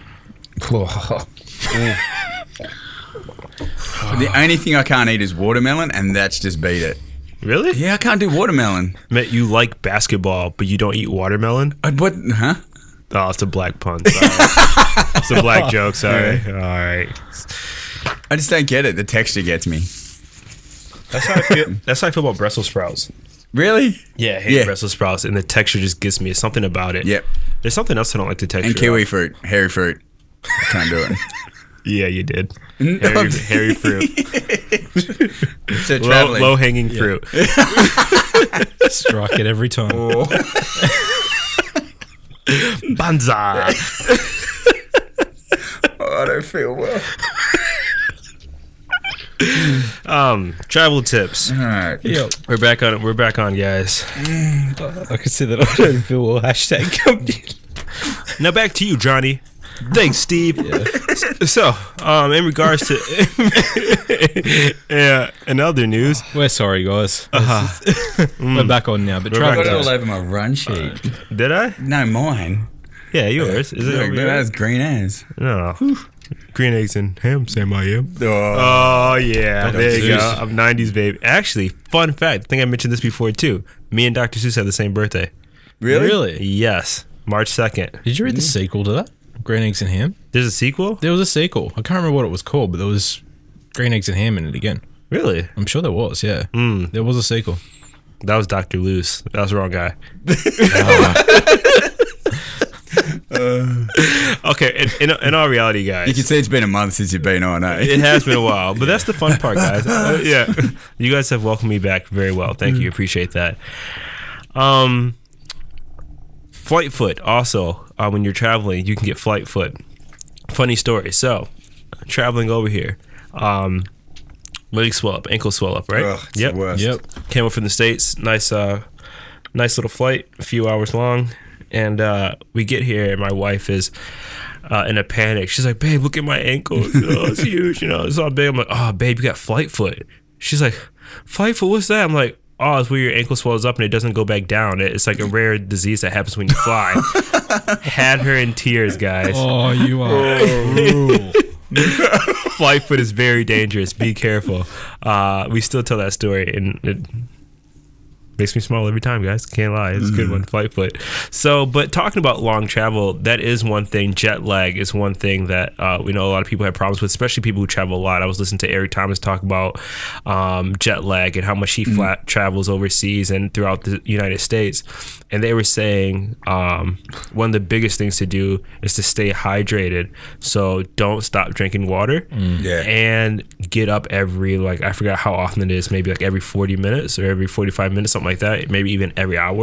The only thing I can't eat is watermelon, and that's just beat it. Really? Yeah, I can't do watermelon. Mate, you like basketball, but you don't eat watermelon? What? Huh? Oh, it's a black pun. Sorry. It's a black joke. Sorry. All right. I just don't get it. The texture gets me. That's how I feel. That's how I feel about Brussels sprouts. Really? Yeah, I hate Brussels sprouts, and the texture just gets me. It's something about it. Yep. There's something else I don't like the texture. And kiwi fruit, hairy fruit. I can't do it. Yeah, you did. Hairy fruit. So low hanging fruit. Strike it every time. Banzai. I don't feel well. Travel tips. All right. Yep. We're back on, guys. I could see that I don't feel well. Hashtag company. Now back to you, Johnny. Thanks, Steve. Yeah. So, in regards to in other news, We're sorry, guys. We're back on now, but I travel got it tips. all over my run sheet. did I? No, mine. Yeah, yours. Is it Look, over that yours? was green as. No. Green eggs and ham, same I am. Oh. Oh, yeah. There you go. Seuss. I'm 90s, babe. Actually, fun fact. I think I mentioned this before, too. Me and Dr. Seuss have the same birthday. Really? Yes. March 2nd. Did you read the sequel to that? Green Eggs and Ham? There's a sequel? There was a sequel. I can't remember what it was called, but there was Green Eggs and Ham in it again. Really? I'm sure there was, yeah. There was a sequel. That was Dr. Loose. That was the wrong guy. Okay, in all reality, guys. You can see it's been a month since you've been on, eh? It has been a while, but that's the fun part, guys. Yeah, you guys have welcomed me back very well. Thank you, appreciate that. Flight foot. Also, when you're traveling, you can get flight foot. Funny story. So, traveling over here, leg swell up, ankle swell up, right? Ugh, it's the worst. Yep. Came up from the States. Nice little flight, a few hours long. And we get here, and my wife is in a panic. She's like, babe, look at my ankle. Oh, it's huge. You know, it's all big. I'm like, oh, babe, you got flight foot. She's like, flight foot? What's that? I'm like, oh, it's where your ankle swells up and it doesn't go back down. It's like a rare disease that happens when you fly. Had her in tears, guys. Oh, you are cruel. Flight foot is very dangerous. Be careful. We still tell that story, and it makes me smile every time, guys. Can't lie. It's a good one, flight foot. So, but talking about long travel, that is one thing. Jet lag is one thing that we know a lot of people have problems with, especially people who travel a lot. I was listening to Eric Thomas talk about jet lag and how much he travels overseas and throughout the United States. And they were saying one of the biggest things to do is to stay hydrated. So don't stop drinking water. Yeah. And get up every, like, I forgot how often it is, maybe like every 40 minutes or every 45 minutes, something like that, maybe even every hour,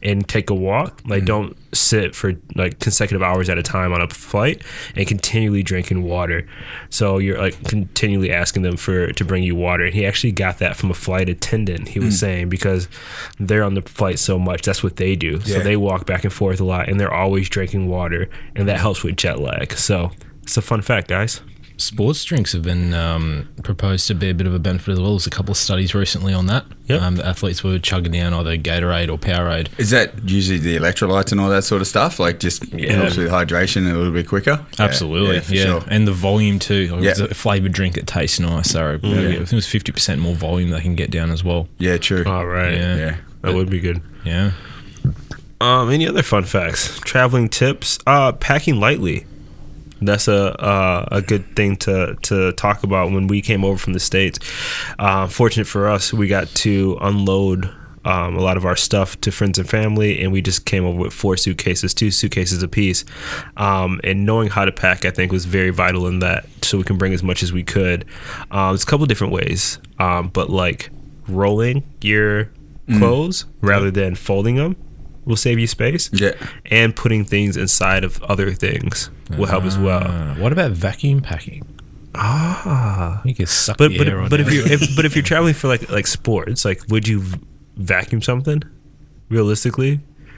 and take a walk. Like, don't sit for like consecutive hours at a time on a flight and continually drinking water. So you're like continually asking them to bring you water. And he actually got that from a flight attendant, he was saying, because they're on the flight so much, that's what they do. So they walk back and forth a lot, and they're always drinking water, and that helps with jet lag. So it's a fun fact, guys. Sports drinks have been proposed to be a bit of a benefit as well. There's a couple of studies recently on that. Yep. The athletes were chugging down either Gatorade or Powerade. Is that usually the electrolytes and all that sort of stuff? Like just helps with hydration a little bit quicker? Absolutely, for sure. And the volume too. Like It's a flavoured drink that tastes nice. So I think it was 50% more volume they can get down as well. Yeah, true. All right. Yeah. That would be good. Yeah. Any other fun facts? Traveling tips? Packing lightly. That's a good thing to talk about. When we came over from the States, fortunate for us, we got to unload a lot of our stuff to friends and family, and we just came over with 2 suitcases apiece. And knowing how to pack, I think, was very vital in that, so we can bring as much as we could. There's a couple different ways, but like rolling your clothes rather than folding them will save you space. And putting things inside of other things will help as well. What about vacuum packing? You can suck But the air on if you're traveling for like sports, like, would you vacuum something realistically?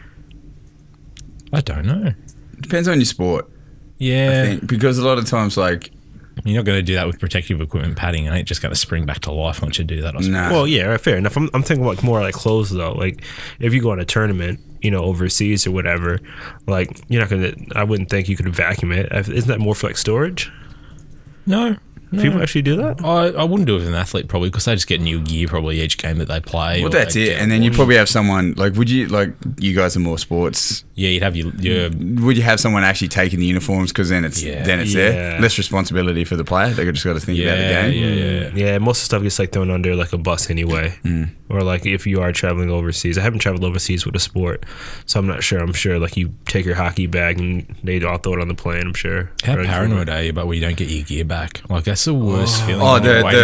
I don't know. Depends on your sport. Yeah. I think, because a lot of times, like, you're not going to do that with protective equipment padding. It ain't just going to spring back to life once you do that. I suppose. Nah. Well, yeah, fair enough. I'm thinking like more like clothes though. Like if you go on a tournament, overseas or whatever, like you're not gonna. I wouldn't think you could vacuum it. Isn't that more for like storage? No. People actually do that? I wouldn't do it with an athlete probably, because they just get new gear probably each game that they play. Well, that's it. And then you probably have someone, like, would you, like, you guys are more sports. Yeah, you'd have your Would you have someone actually taking the uniforms, because then it's there? Less responsibility for the player. They just got to think about the game. Yeah, most of the stuff gets like thrown under like a bus anyway. Or like if you are traveling overseas. I haven't traveled overseas with a sport, so I'm not sure. I'm sure like you take your hockey bag and they all throw it on the plane, I'm sure. How paranoid are you about when you don't get your gear back? Like, that's the worst feeling. Oh,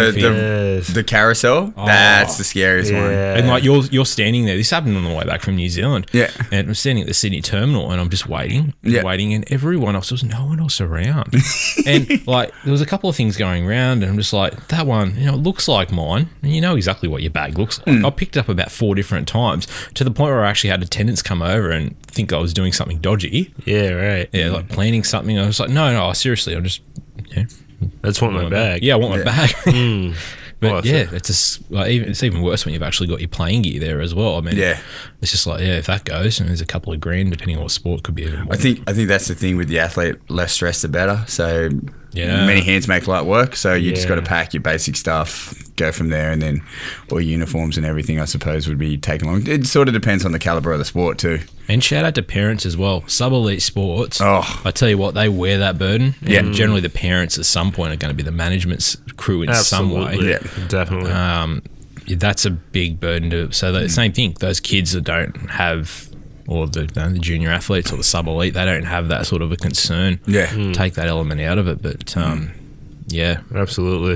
the carousel? That's the scariest one. And like you're standing there. This happened on the way back from New Zealand. Yeah. And I'm standing at the Sydney terminal and I'm just waiting, and everyone else, there's no one else around. And like there was a couple of things going around and I'm just like, that one, it looks like mine. And you know exactly what your bag looks like. I picked it up about 4 different times, to the point where I actually had attendants come over and think I was doing something dodgy. Yeah, right. Yeah, like planning something. I was like, no, seriously, I'm just, I just want my bag. Yeah, I want my bag. But Well, it's even worse when you've actually got your playing gear there as well. I mean, it's just like, if that goes, and there's a couple of grand, depending on what sport, could be even more. I think that's the thing with the athlete. Less stress, the better. So many hands make light work. So you just got to pack your basic stuff, go from there, and then all your uniforms and everything, I suppose, would be taken along. It sort of depends on the caliber of the sport too. And shout out to parents as well. Sub-elite sports, I tell you what, they wear that burden. And generally the parents at some point are going to be the management's crew in some way. Yeah, definitely. That's a big burden. So the same thing, those kids that don't have, or the junior athletes or the sub-elite, they don't have that sort of a concern. Take that element out of it. But absolutely.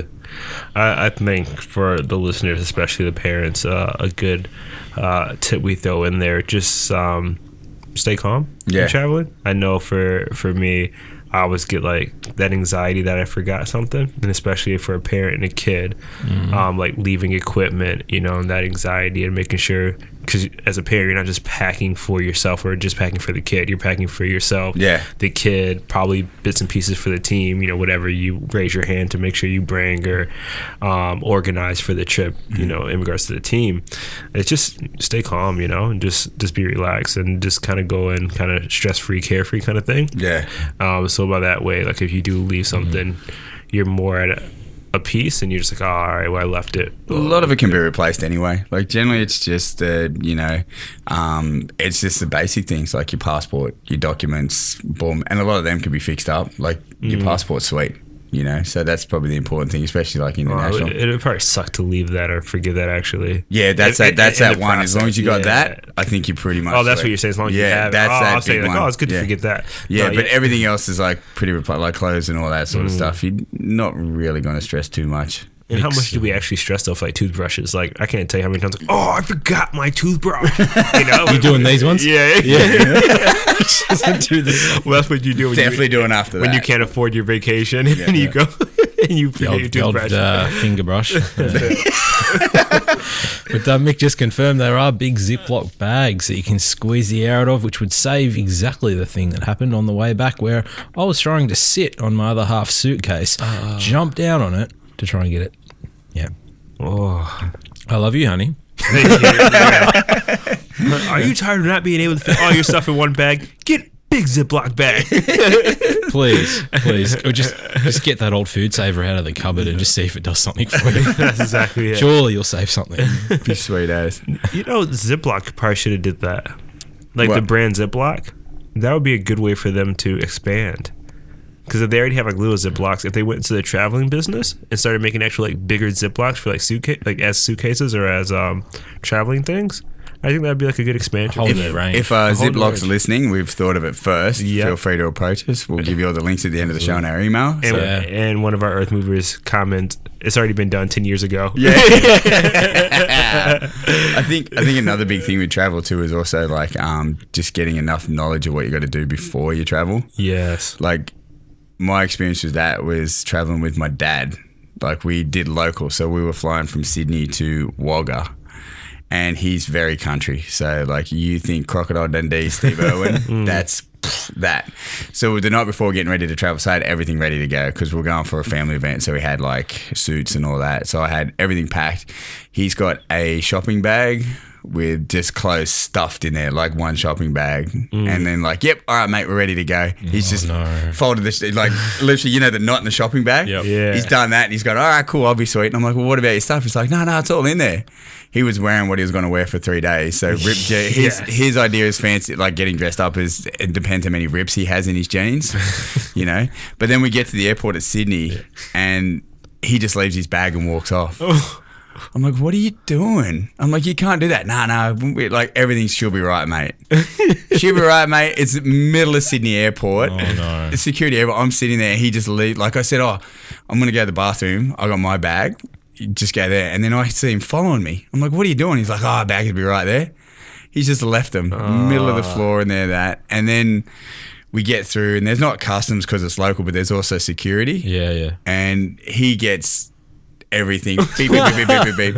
I think for the listeners, especially the parents, a good tip we throw in there, just stay calm when traveling. I know for me, I always get like that anxiety that I forgot something, and especially for a parent and a kid, like leaving equipment, and that anxiety and making sure, because as a parent, you're not just packing for yourself or just packing for the kid. You're packing for yourself, the kid, probably bits and pieces for the team, whatever you raise your hand to make sure you bring or organize for the trip, in regards to the team. It's just stay calm, and just be relaxed and just kind of go in kind of stress-free, carefree kind of thing. So by that way, like if you do leave something, you're more at a piece and you're just like, all right, well, I left it. A lot of it can be replaced anyway. Like generally it's just it's just the basic things like your passport, your documents, boom, and a lot of them can be fixed up. Like your passport's sweet, so that's probably the important thing, especially like international. It would probably suck to leave that or forget that actually. Yeah, that's that one. Process. As long as you got that, I think you're pretty much. Oh, that's what you're saying. As long as you have it. That's that big one. It's good to forget that. Yeah, but everything else is like pretty like clothes and all that sort of stuff. You're not really going to stress too much. And how much do we actually stress stuff like toothbrushes? Like, I can't tell you how many times, like, oh, I forgot my toothbrush. You know? You doing these ones? Yeah. Do this. Well, that's what you do. Definitely doing after that. When you can't afford your vacation and you go and you forget your toothbrush. Finger brush. But Mick just confirmed there are big Ziploc bags that you can squeeze the air out of, which would save exactly the thing that happened on the way back, where I was trying to sit on my other half suitcase, jump down on it to try and get it. Yeah. Oh, I love you, honey. Are you tired of not being able to fit all your stuff in one bag? Get big Ziploc bag. Please. Or just get that old food saver out of the cupboard and just see if it does something for you. That's exactly it. Surely you'll save something. Be sweet as. You know, Ziploc probably should have did that. Like What? the brand Ziploc, that would be a good way for them to expand. Because if they already have like little Ziplocs, if they went into the traveling business and started making actual like bigger Ziplocs for like as suitcases or as traveling things, I think that'd be like a good expansion. Whole new range. If Ziplocs are listening, we've thought of it first. Yep. Feel free to approach us. We'll give you all the links at the end of the show in our email. And, and one of our Earth Movers comment, it's already been done 10 years ago. Yeah. I think another big thing with travel too is also like just getting enough knowledge of what you got to do before you travel. Yes. Like my experience with that was traveling with my dad. Like we did local, so we were flying from Sydney to Wagga. And he's very country. So, like, you think Crocodile Dundee, Steve Irwin, that's that. So, the night before getting ready to travel, so I had everything ready to go because we're going for a family event. So, we had, like, suits and all that. So, I had everything packed. He's got a shopping bag with just clothes stuffed in there, like one shopping bag. And then, like, yep, all right, mate, we're ready to go. He's just folded this, like, literally, you know, the knot in the shopping bag? Yep. Yeah. He's done that and he's gone, all right, cool, I'll be sweet. And I'm like, well, what about your stuff? He's like, no, it's all in there. He was wearing what he was going to wear for 3 days. So ripped his idea is fancy, like getting dressed up is, it depends how many rips he has in his jeans, you know. But then we get to the airport at Sydney and he just leaves his bag and walks off. I'm like, what are you doing? I'm like, you can't do that. Nah, like everything she'll be right, mate. She'll be right, mate. It's middle of Sydney airport. Oh, no. It's security airport. I'm sitting there. He just leaves. Like I said, I'm going to go to the bathroom. I got my bag. Just go there. And then I see him following me. I'm like, what are you doing? He's like, bag would be right there. He's just left them middle of the floor and that. And then we get through and there's not customs because it's local, but there's also security. Yeah. And he gets everything. Beep, beep, beep, beep, beep, beep.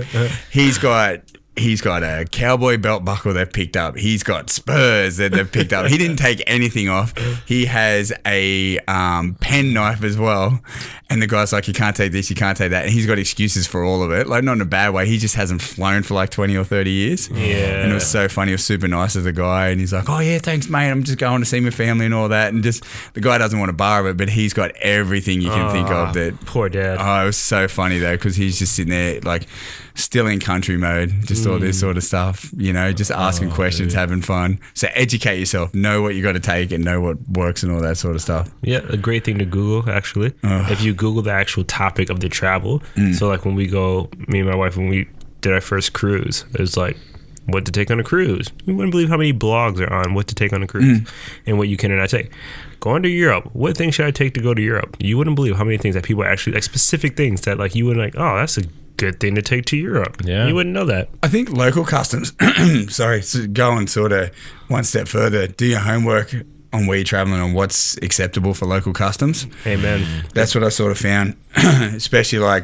He's got a cowboy belt buckle they've picked up. He's got spurs that they've picked up. He didn't take anything off. He has a pen knife as well. And the guy's like, you can't take this, you can't take that. And he's got excuses for all of it. Like, not in a bad way. He just hasn't flown for like 20 or 30 years. Yeah. And it was so funny. He was super nice as a guy. And he's like, oh, yeah, thanks, mate. I'm just going to see my family and all that. And just, the guy doesn't want to borrow it, but he's got everything you can think of that. Poor dad. Oh, it was so funny though, because he's just sitting there like still in country mode, just all this sort of stuff, you know, just asking questions, having fun. So educate yourself, know what you got to take and know what works and all that sort of stuff. Yeah, a great thing to Google, actually. If you Google the actual topic of the travel. So like when we go, me and my wife, when we did our first cruise, it was like, what to take on a cruise. You wouldn't believe how many blogs are on what to take on a cruise and what you can and not take. Going to Europe, what things should I take to go to Europe? You wouldn't believe how many things that people actually, like specific things that like you wouldn't like, oh, that's a good thing to take to Europe. Yeah. You wouldn't know that. I think local customs, sorry, so going sort of one step further, do your homework on where you're traveling and what's acceptable for local customs. Amen. That's what I sort of found, especially like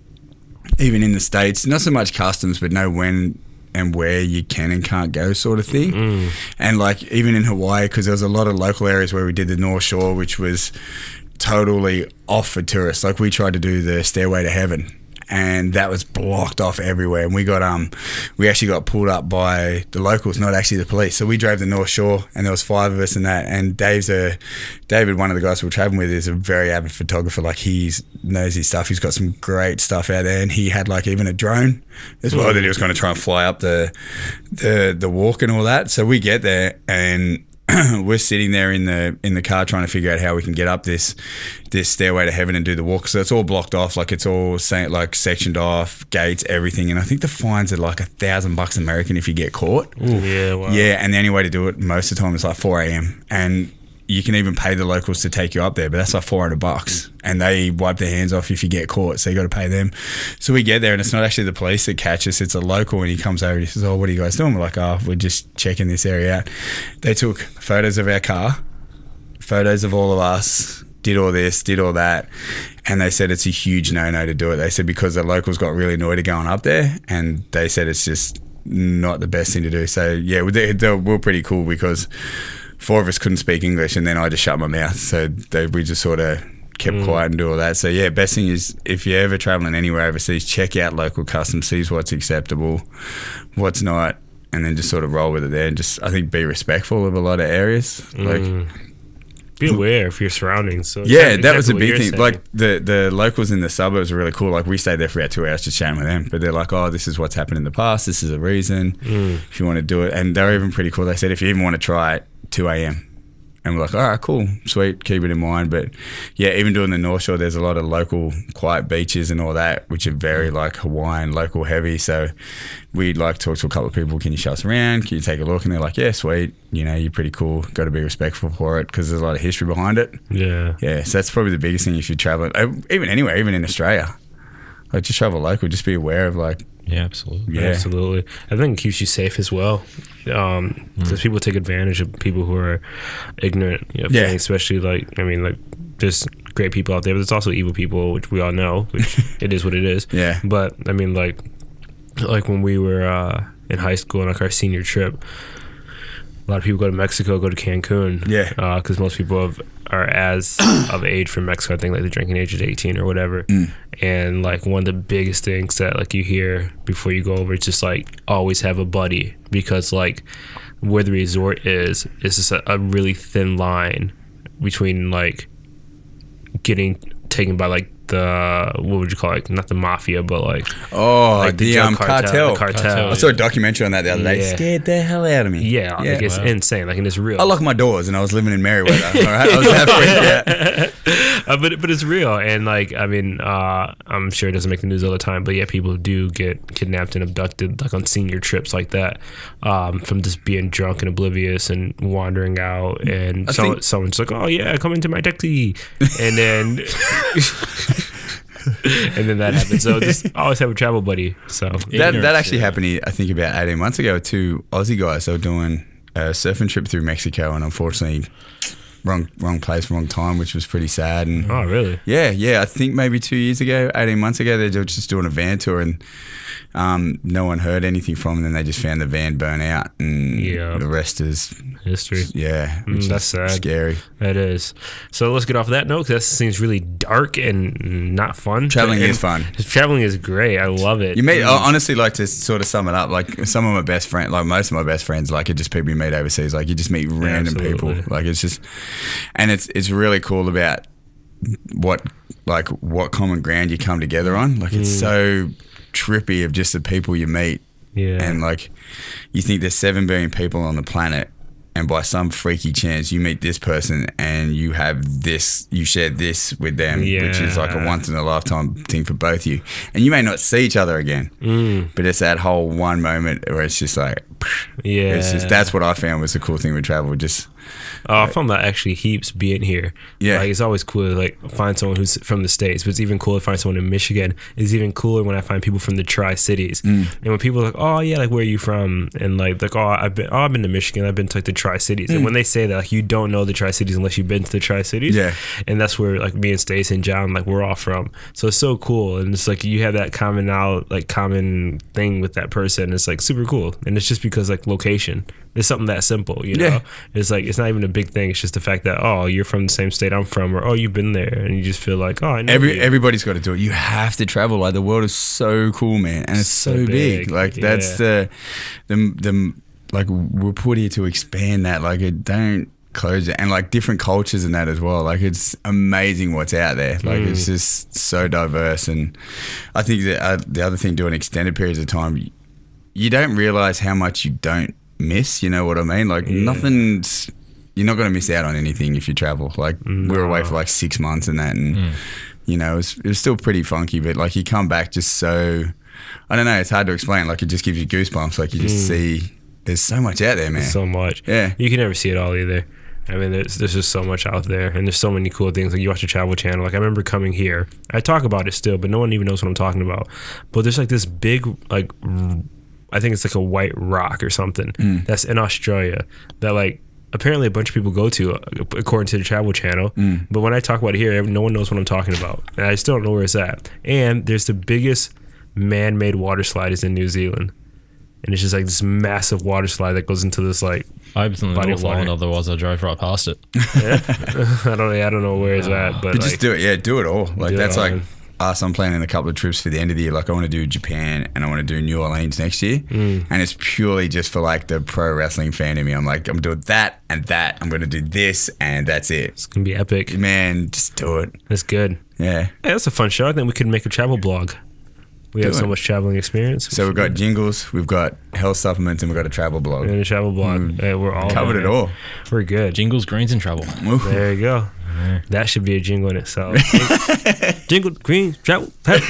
even in the States, not so much customs, but know when and where you can and can't go sort of thing. And like even in Hawaii, because there was a lot of local areas where we did the North Shore, which was totally off for tourists. Like we tried to do the Stairway to Heaven and that was blocked off everywhere. And we actually got pulled up by the locals, not actually the police. So we drove the North Shore and there was 5 of us in that. And David, one of the guys we were traveling with, is a very avid photographer. Like he knows his stuff. He's got some great stuff out there. And he had like even a drone as well that he was going to try and fly up the walk and all that. So we get there and we're sitting there in the car trying to figure out how we can get up this Stairway to Heaven and do the walk. So it's all blocked off, like it's all like sectioned off, gates, everything. And I think the fines are like $1,000 American if you get caught. Yeah, wow. Yeah, and the only way to do it most of the time is like 4 a.m. And you can even pay the locals to take you up there, but that's like $400, and they wipe their hands off if you get caught, so you got to pay them. So we get there, and it's not actually the police that catch us, it's a local, and he comes over and he says, "Oh, what are you guys doing?" We're like, "Oh, we're just checking this area out." They took photos of our car, photos of all of us, did all this, did all that, and they said it's a huge no-no to do it. They said because the locals got really annoyed at going up there, and they said it's just not the best thing to do. So yeah, they were pretty cool because 4 of us couldn't speak English, and then I just shut my mouth. So we just sort of kept quiet and do all that. So yeah, best thing is if you're ever traveling anywhere overseas, check out local customs, see what's acceptable, what's not, and then just sort of roll with it there, and just I think be respectful of a lot of areas. Like be aware of your surroundings. So yeah, that was a big thing. Saying. Like the locals in the suburbs are really cool. Like we stayed there for about 2 hours just chatting with them, but they're like, "Oh, this is what's happened in the past. This is a reason if you want to do it." And they're even pretty cool. They said if you even want to try it, 2 a.m. And we're like, all right, cool, sweet, keep it in mind. But yeah, even doing the North Shore, there's a lot of local quiet beaches and all that, which are very like Hawaiian, local heavy. So we'd like talk to a couple of people, can you show us around? Can you take a look? And they're like, yeah, sweet, you know, you're pretty cool. Got to be respectful for it because there's a lot of history behind it. Yeah. Yeah, so that's probably the biggest thing if you're traveling, even anywhere, even in Australia. Like just travel local, just be aware of like, yeah, absolutely. Yeah, absolutely. I think it keeps you safe as well. Because people take advantage of people who are ignorant. You know, things, especially like, I mean, like there's great people out there, but there's also evil people, which we all know, which it is what it is. Yeah. But I mean, like when we were in high school on like our senior trip, a lot of people go to Mexico, go to Cancun. Yeah. Because most people are as of age from Mexico. I think like the drinking age is 18 or whatever. And like one of the biggest things that like you hear before you go over is just like always have a buddy, because like where the resort is just a really thin line between like getting taken by like the, what would you call it? Like, not the mafia, but like the cartel. The cartel. I saw a documentary on that the other day. It scared the hell out of me. Yeah, like it's insane. Like, and it's real. I locked my doors and I was living in Merriweather. All right, I was that freaked out. But it's real, and like I mean, I'm sure it doesn't make the news all the time, but yeah, people do get kidnapped and abducted like on senior trips like that, from just being drunk and oblivious and wandering out, and someone's like, "Oh yeah, come into my taxi," and then. And then that happened. So just always have a travel buddy. So that actually happened, I think, about 18 months ago. 2 Aussie guys, they were doing a surfing trip through Mexico, and unfortunately, wrong place, wrong time, which was pretty sad. And oh, really? Yeah. I think maybe 2 years ago, 18 months ago, they were just doing a van tour, and no one heard anything from them. Then they just found the van burn out, and the rest is history. Yeah, that's sad. Scary. That is. So let's get off that note, because that seems really dark and not fun. Traveling is fun. Traveling is great. I love it. You meet, honestly, like to sort of sum it up, like some of my best friends, like most of my best friends, like are just people you meet overseas. Like you just meet random people. Like it's just, and it's really cool about what common ground you come together on. Like it's so trippy of just the people you meet. Yeah. And like you think there's 7 billion people on the planet, and by some freaky chance you meet this person and you share this with them, which is like a once in a lifetime thing for both of you, and you may not see each other again, but it's that whole one moment where it's just like it's just, that's what I found was the cool thing with travel. Just I found that actually heaps being here. Yeah, like it's always cool to like find someone who's from the States, but it's even cooler to find someone in Michigan. It's even cooler when I find people from the Tri-Cities. And when people are like, oh yeah, like where are you from? And like I've been to Michigan, I've been to like the Tri-Cities. And when they say that, like you don't know the Tri-Cities unless you've been to the Tri-Cities. Yeah. And that's where like me and Stacey and John, like we're all from. So it's so cool, and it's like you have that common thing with that person. It's like super cool, and it's just because like location. It's something that simple, you know. Yeah. It's like it's not even a big thing. It's just the fact that you're from the same state I'm from, or you've been there, and you just feel like I know you. Everybody's got to do it. You have to travel. Like the world is so cool, man, and it's so big. Like that's the like we're put here to expand that. Like it don't close it, and like different cultures and that as well. Like it's amazing what's out there. Like it's just so diverse, and I think that the other thing, doing extended periods of time, you don't realize how much you don't miss, you know what I mean? Like nothing's, you're not going to miss out on anything if you travel. Like we were away for like 6 months and that, and you know it was still pretty funky, but like you come back just so, I don't know, it's hard to explain. Like it just gives you goosebumps. Like you just see there's so much out there, man. There's so much. Yeah, you can never see it all either. I mean, there's just so much out there, and there's so many cool things. Like you watch the Travel Channel. Like I remember coming here. I talk about it still, but no one even knows what I'm talking about. But there's like this big, like I think it's like a white rock or something that's in Australia that like apparently a bunch of people go to according to the Travel Channel. But when I talk about it here, no one knows what I'm talking about, and I still don't know where it's at. And there's the biggest man-made water slide is in New Zealand. And it's just like this massive water slide that goes into this like I hope it's in the body North of water. Island, otherwise I drove right past it. Yeah. I don't know where it's at, but like, just do it. Yeah, do it all. Like do it that's all, like man. us. I'm planning a couple of trips for the end of the year. Like I want to do Japan and I want to do New Orleans next year. And it's purely just for like the pro wrestling fan in me. I'm like, I'm doing that and that. I'm going to do this and that's it. it's gonna be epic. Man, just do it. That's good. Yeah. Hey, that's a fun show. I think we could make a travel blog. We have Do so it. much traveling experience. So we've got jingles, we've got health supplements, and we've got a travel blog. And a travel blog. Hey, we're all Covered it all. We're good. Jingles, greens, and trouble. There you go. That should be a jingle in itself. Jingle, green, travel.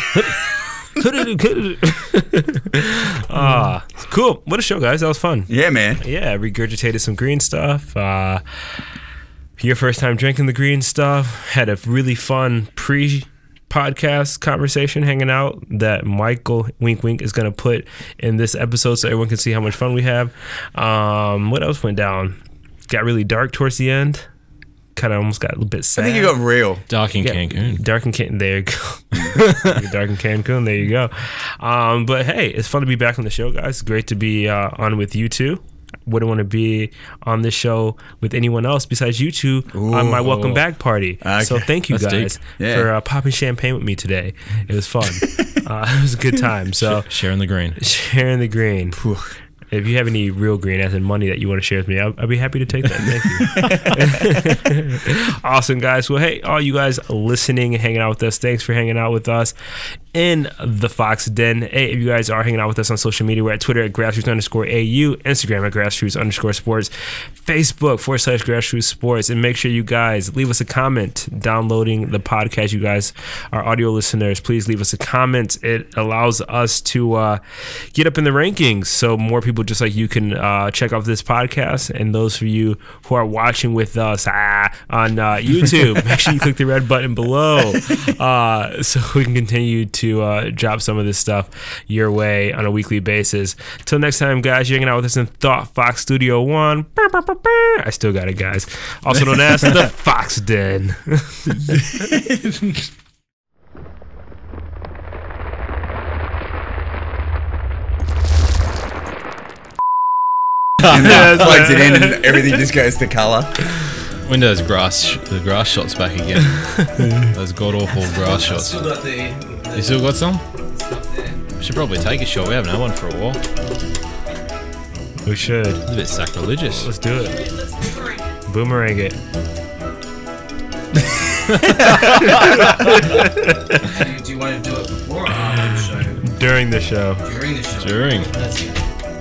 Cool. What a show, guys. That was fun. Yeah, man. Yeah, regurgitated some green stuff. Your first time drinking the green stuff. Had a really fun pre-podcast conversation hanging out that Michael Wink Wink is going to put in this episode so everyone can see how much fun we have. What else went down? Got really dark towards the end. Kind of almost got a little bit sad. I think you got real. Dark in Yeah, Cancun. Dark in Cancun. There you go. Dark in Cancun. There you go. But hey, it's fun to be back on the show, guys. It's great to be on with you two. Wouldn't want to be on this show with anyone else besides you two on my welcome back party. Okay. So thank you That's guys deep. Yeah. for popping champagne with me today. It was fun. It was a good time. So Sharing the green. sharing the green. If you have any real green, as in money, that you want to share with me, I'll be happy to take that. Thank you. Awesome, guys. Well, hey, all you guys listening and hanging out with us, thanks for hanging out with us in the Fox Den. Hey, if you guys are hanging out with us on social media, we're at Twitter at Grassroots_AU, Instagram at Grassroots_sports, Facebook /Grassroots Sports, and make sure you guys leave us a comment downloading the podcast. You guys are audio listeners. Please leave us a comment. It allows us to get up in the rankings so more people just like you can check out this podcast. And those of you who are watching with us on YouTube, make sure you click the red button below so we can continue to drop some of this stuff your way on a weekly basis. Till next time, guys, you're hanging out with us in Thought Fox Studio 1. I still got it, guys. Also known as the Fox Den. And that plugs it in and everything just goes to colour. Windows the grass shots back again. Those god awful grass shots. Still got the You still got some? stuff there. We should probably take a shot. We haven't had one for a while. We should. It's a bit sacrilegious. Let's do it. Let's do it. Boomerang it. Do you want to do it before or after the show? During the show. During the show. During. That's it.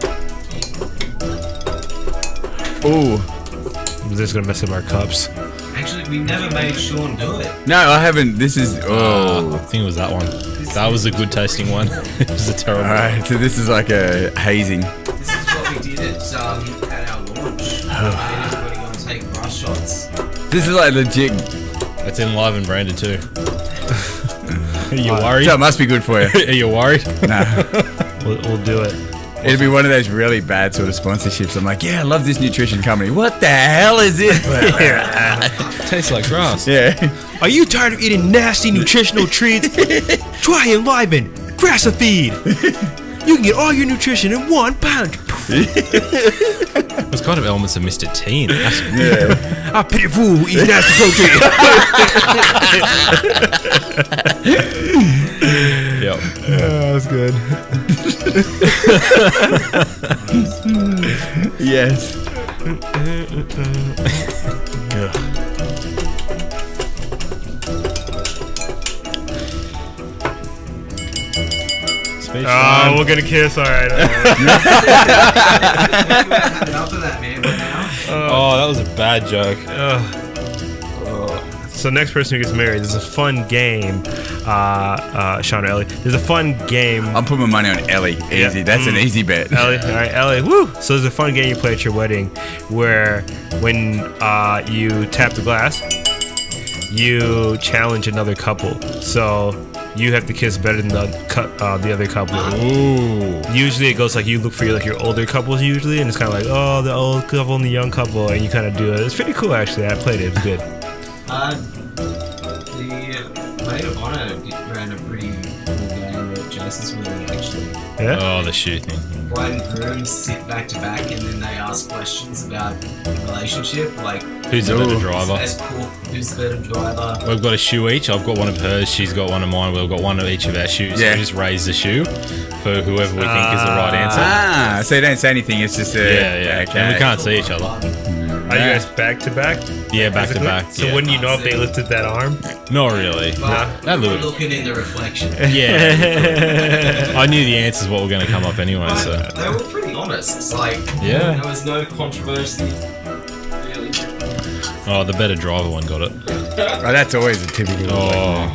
Ooh. This is going to mess up our cups. Actually, we never made Shaun do it. No, I haven't. This is. I Oh. think it was that one. That was a good tasting one. It was a terrible one. Alright, so this is like a hazing. This is what we did at our launch. And everybody going to take brush shots. This is like legit. It's in live and branded too. Are you worried? So it must be good for you. Are you worried? Nah. We'll do it. It'd be one of those really bad sort of sponsorships. I'm like, yeah, I love this nutrition company. What the hell is it? Tastes like grass. Yeah. Are you tired of eating nasty nutritional treats? Try Enliven Grass-A-Feed. You can get all your nutrition in 1 pound. There's kind of elements of Mr. T in it. Yeah. I pity a fool who eats nasty protein. Yep. That's good. Yes. Speech Oh, time. we're gonna kiss. All right. Have enough of that, man. By now. Oh, that was a bad joke. So next person who gets married, there's a fun game. Shaun or Ellie, there's a fun game. I'm putting my money on Ellie. Easy. That's an easy bet. Ellie, all right, Ellie. Woo! So there's a fun game you play at your wedding, where when you tap the glass, you challenge another couple. So you have to kiss better than the other couple. Ooh. Usually it goes like you look for your older couples usually, and it's kind of like, oh, the old couple and the young couple, and you kind of do it. It's pretty cool actually. I played it. It was good. The Maid of Honor ran a pretty cool game at Jase's wedding actually. Yeah. Oh, the shoe thing. Bride and groom sit back to back, and then they ask questions about the relationship, like Who's the better driver? best cook, who's the better driver. We've got a shoe each. I've got one of hers. She's got one of mine. We've got one of each of our shoes. Yeah. So we just raise the shoe for whoever we think is the right answer. Ah, so you don't say anything. It's just a Yeah. Okay. And we can't see each other. Are you guys back to back? Yeah, back to back. So yeah. wouldn't you know if they lifted that arm? Not really. But That we're little. looking in the reflection. Yeah. I knew the answers what were going to come up anyway. But So they were pretty honest. It's like, Yeah. there was no controversy. Really. oh, the better driver one got it. Oh, that's always a typical. Oh.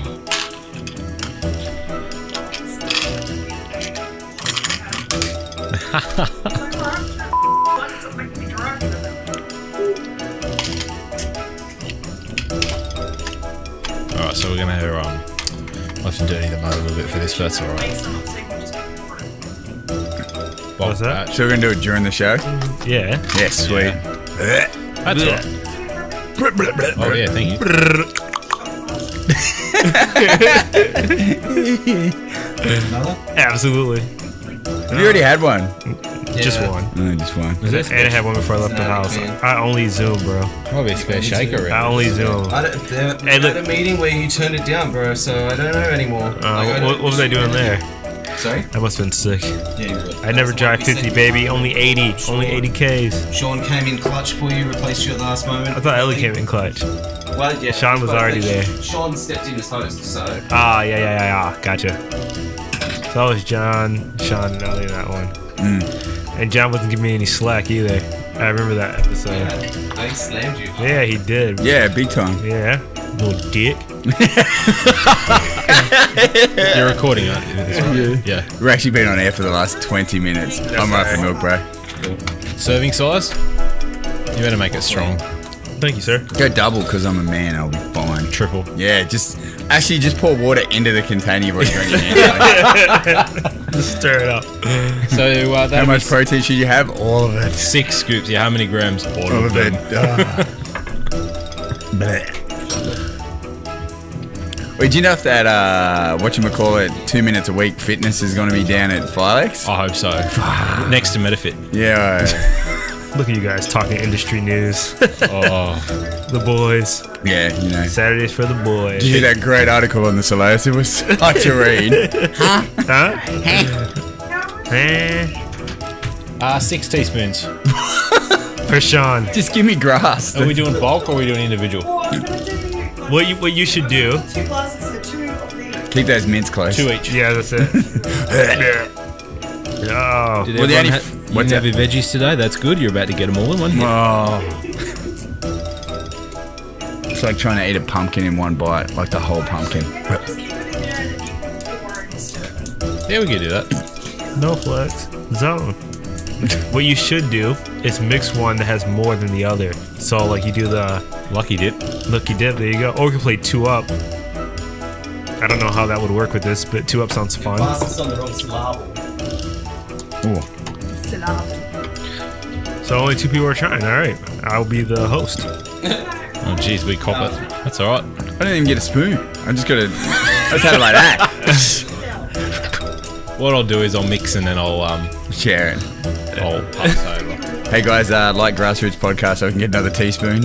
Alright, so we're gonna have to dirty the mud a little bit for this, but that's alright. What's that? So we're gonna do it during the show. Yeah. Yeah, sweet. That's alright. Oh yeah, thank you. Absolutely. You already had one. Just one. No, just one. And I had one before I left the house. I only Zoom, bro. Probably a spare shaker. I only Zoom. They had a meeting where you turned it down, bro, so I don't know anymore. What was I doing there? Sorry? I must have been sick. Yeah, you were. I never drive 50, baby. Only 80. Only 80 Ks. Sean came in clutch for you, replaced you at the last moment. I thought Ellie came in clutch. Well, yeah. Sean was but already there. Sean stepped in as host, so. Ah, yeah. Gotcha. So that was John, Shaun, and Ellie in that one. And John wasn't giving me any slack either. I remember that episode. Yeah, I slammed you. Yeah, he did. Yeah, big time. Yeah. Little dick. You're recording, aren't you? This one? Yeah. We've actually been on air for the last 20 minutes. I'm right for milk, bro. Serving size? You better make it strong. Thank you, sir. Go double because I'm a man. I'll be fine. Triple. Yeah, just pour water into the container you've already got in your hand. Just stir it up. So How that much protein should you have? All of it. 6 scoops. Yeah, how many grams? All of it. Wait, do you know if that, whatchamacallit, 2 minutes a week fitness is going to be down at Filex? I hope so. Next to Metafit. Yeah. Look at you guys talking industry news. Oh. The boys. Yeah, you know. Saturdays for the boys. Did you hear that great article on the Solaris? It was such a read. Huh? 6 teaspoons. For Shaun. Just give me grass. Are we doing bulk or are we doing individual? What you should do. 2 glasses and 2 of these. Keep those mints close. 2 each. Yeah, that's it. Oh. Did Well, the everyone only- you what's have that? your veggies today? That's good. You're about to get them all in one hit. Oh. It's like trying to eat a pumpkin in one bite, like the whole pumpkin. Just keep it in there and then you pour and stir it. Yeah, we can do that. No flex. Zone. What you should do is mix one that has more than the other. So like you do the Lucky dip. lucky dip, there you go. Or you can play 2 up. I don't know how that would work with this, but 2 up sounds fun. Glasses on the wrong syllable. Ooh. So only 2 people are trying. All right, I'll be the host. Oh, jeez, we cop it. That's all right. I didn't even get a spoon. I just had it like that. What I'll do is I'll mix and then I'll Share it. I'll pass over. Hey guys, like Grassroots podcast, so I can get another teaspoon.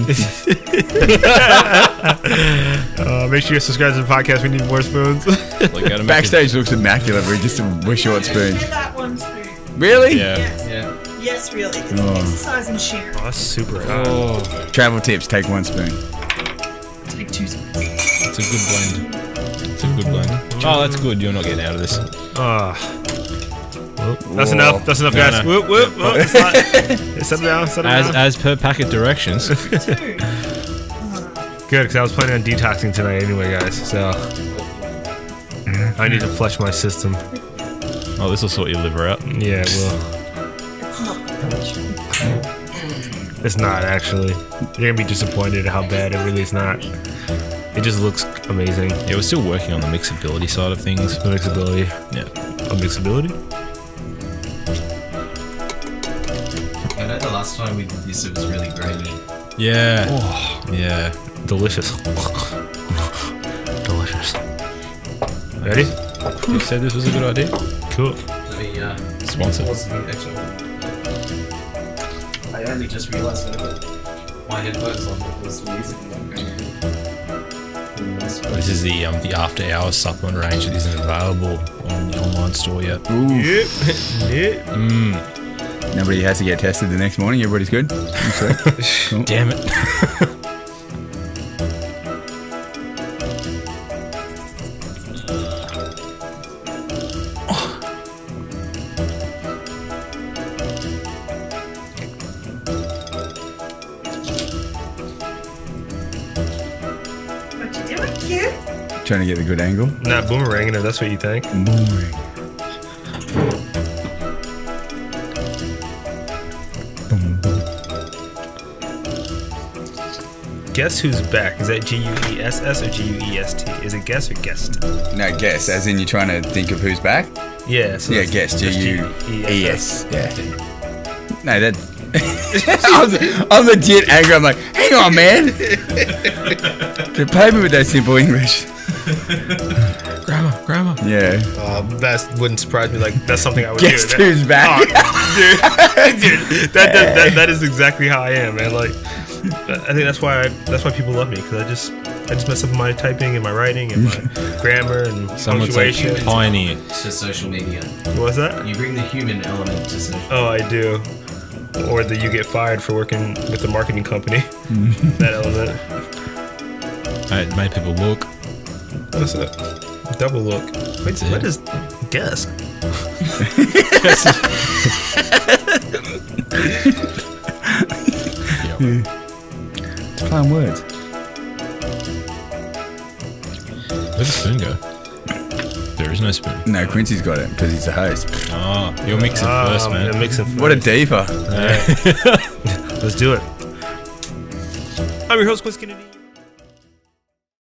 Make sure you subscribe to the podcast. We need more spoons. Like, gotta make Backstage looks immaculate. We're short spoons. Share that one spoon. Really? it- Yeah. Yes. Yeah. Yes, really. It's exercise and share. Oh, that's super hot. Oh, Travel tips: take 1 spoon. Take 2 spoons. it's a good blend. It's a good blend. Oh, that's good. You're not getting out of this. Well, that's Whoa. enough. That's enough, No, guys. no. Whoop, whoop, whoop. It's not. Settle down. Settle down. As per packet directions. 2. Good Good, because I was planning on detoxing tonight anyway, guys. So I need to flush my system. Oh, this will sort your liver out. Yeah, it will. It's not actually. You're gonna be disappointed at how bad it really is not. It just looks amazing. Yeah, we're still working on the mixability side of things. The mixability. Yeah. Oh, mixability? I know the last time we did this, it was really grainy. Yeah. Oh, Yeah. delicious. Delicious. Ready? You said this was a good idea? Cool. Let me, Sponsor. pause the actual. I only just realised that I got my headphones on because the music in the background. This is the after hours supplement range that isn't available on the online store yet. Ooh. Yep. Yep. Nobody has to get tested the next morning. Everybody's good. Cool. Damn it. What you doing, cute? Trying to get a good angle. Not boomeranging if that's what you think. Boomerang. Boom, boom. Guess who's back? Is that G-U-E-S-S or G-U-E-S-T? Is it guess or guest? No, guess. As in you're trying to think of who's back? Yeah. So Yeah, that's- guess. that's G-U-E-S. Yeah. No, that... I'm legit angry. I'm like, hang on, man. Play me with that simple English. Grammar. Yeah. That wouldn't surprise me. Like, that's something I would Guess do. who's back? Dude, that is exactly how I am, man. Like, I think that's why people love me, because I just mess up my typing and my writing and my grammar and Someone say punctuation. pioneer. To social media. What's that? You bring the human element to social. Oh, I do. Or that you get fired for working with a marketing company. That element. It made people look. What's that? Double look. Wait, That's what it. is guess? It's playing words. Where'd the spoon go? There is no spoon. No, Quincy's got it because he's the host. Oh, you're mixing first, man. Yeah, mixing first. What a diva. Let's do it. I'm your host, Quiz Kennedy.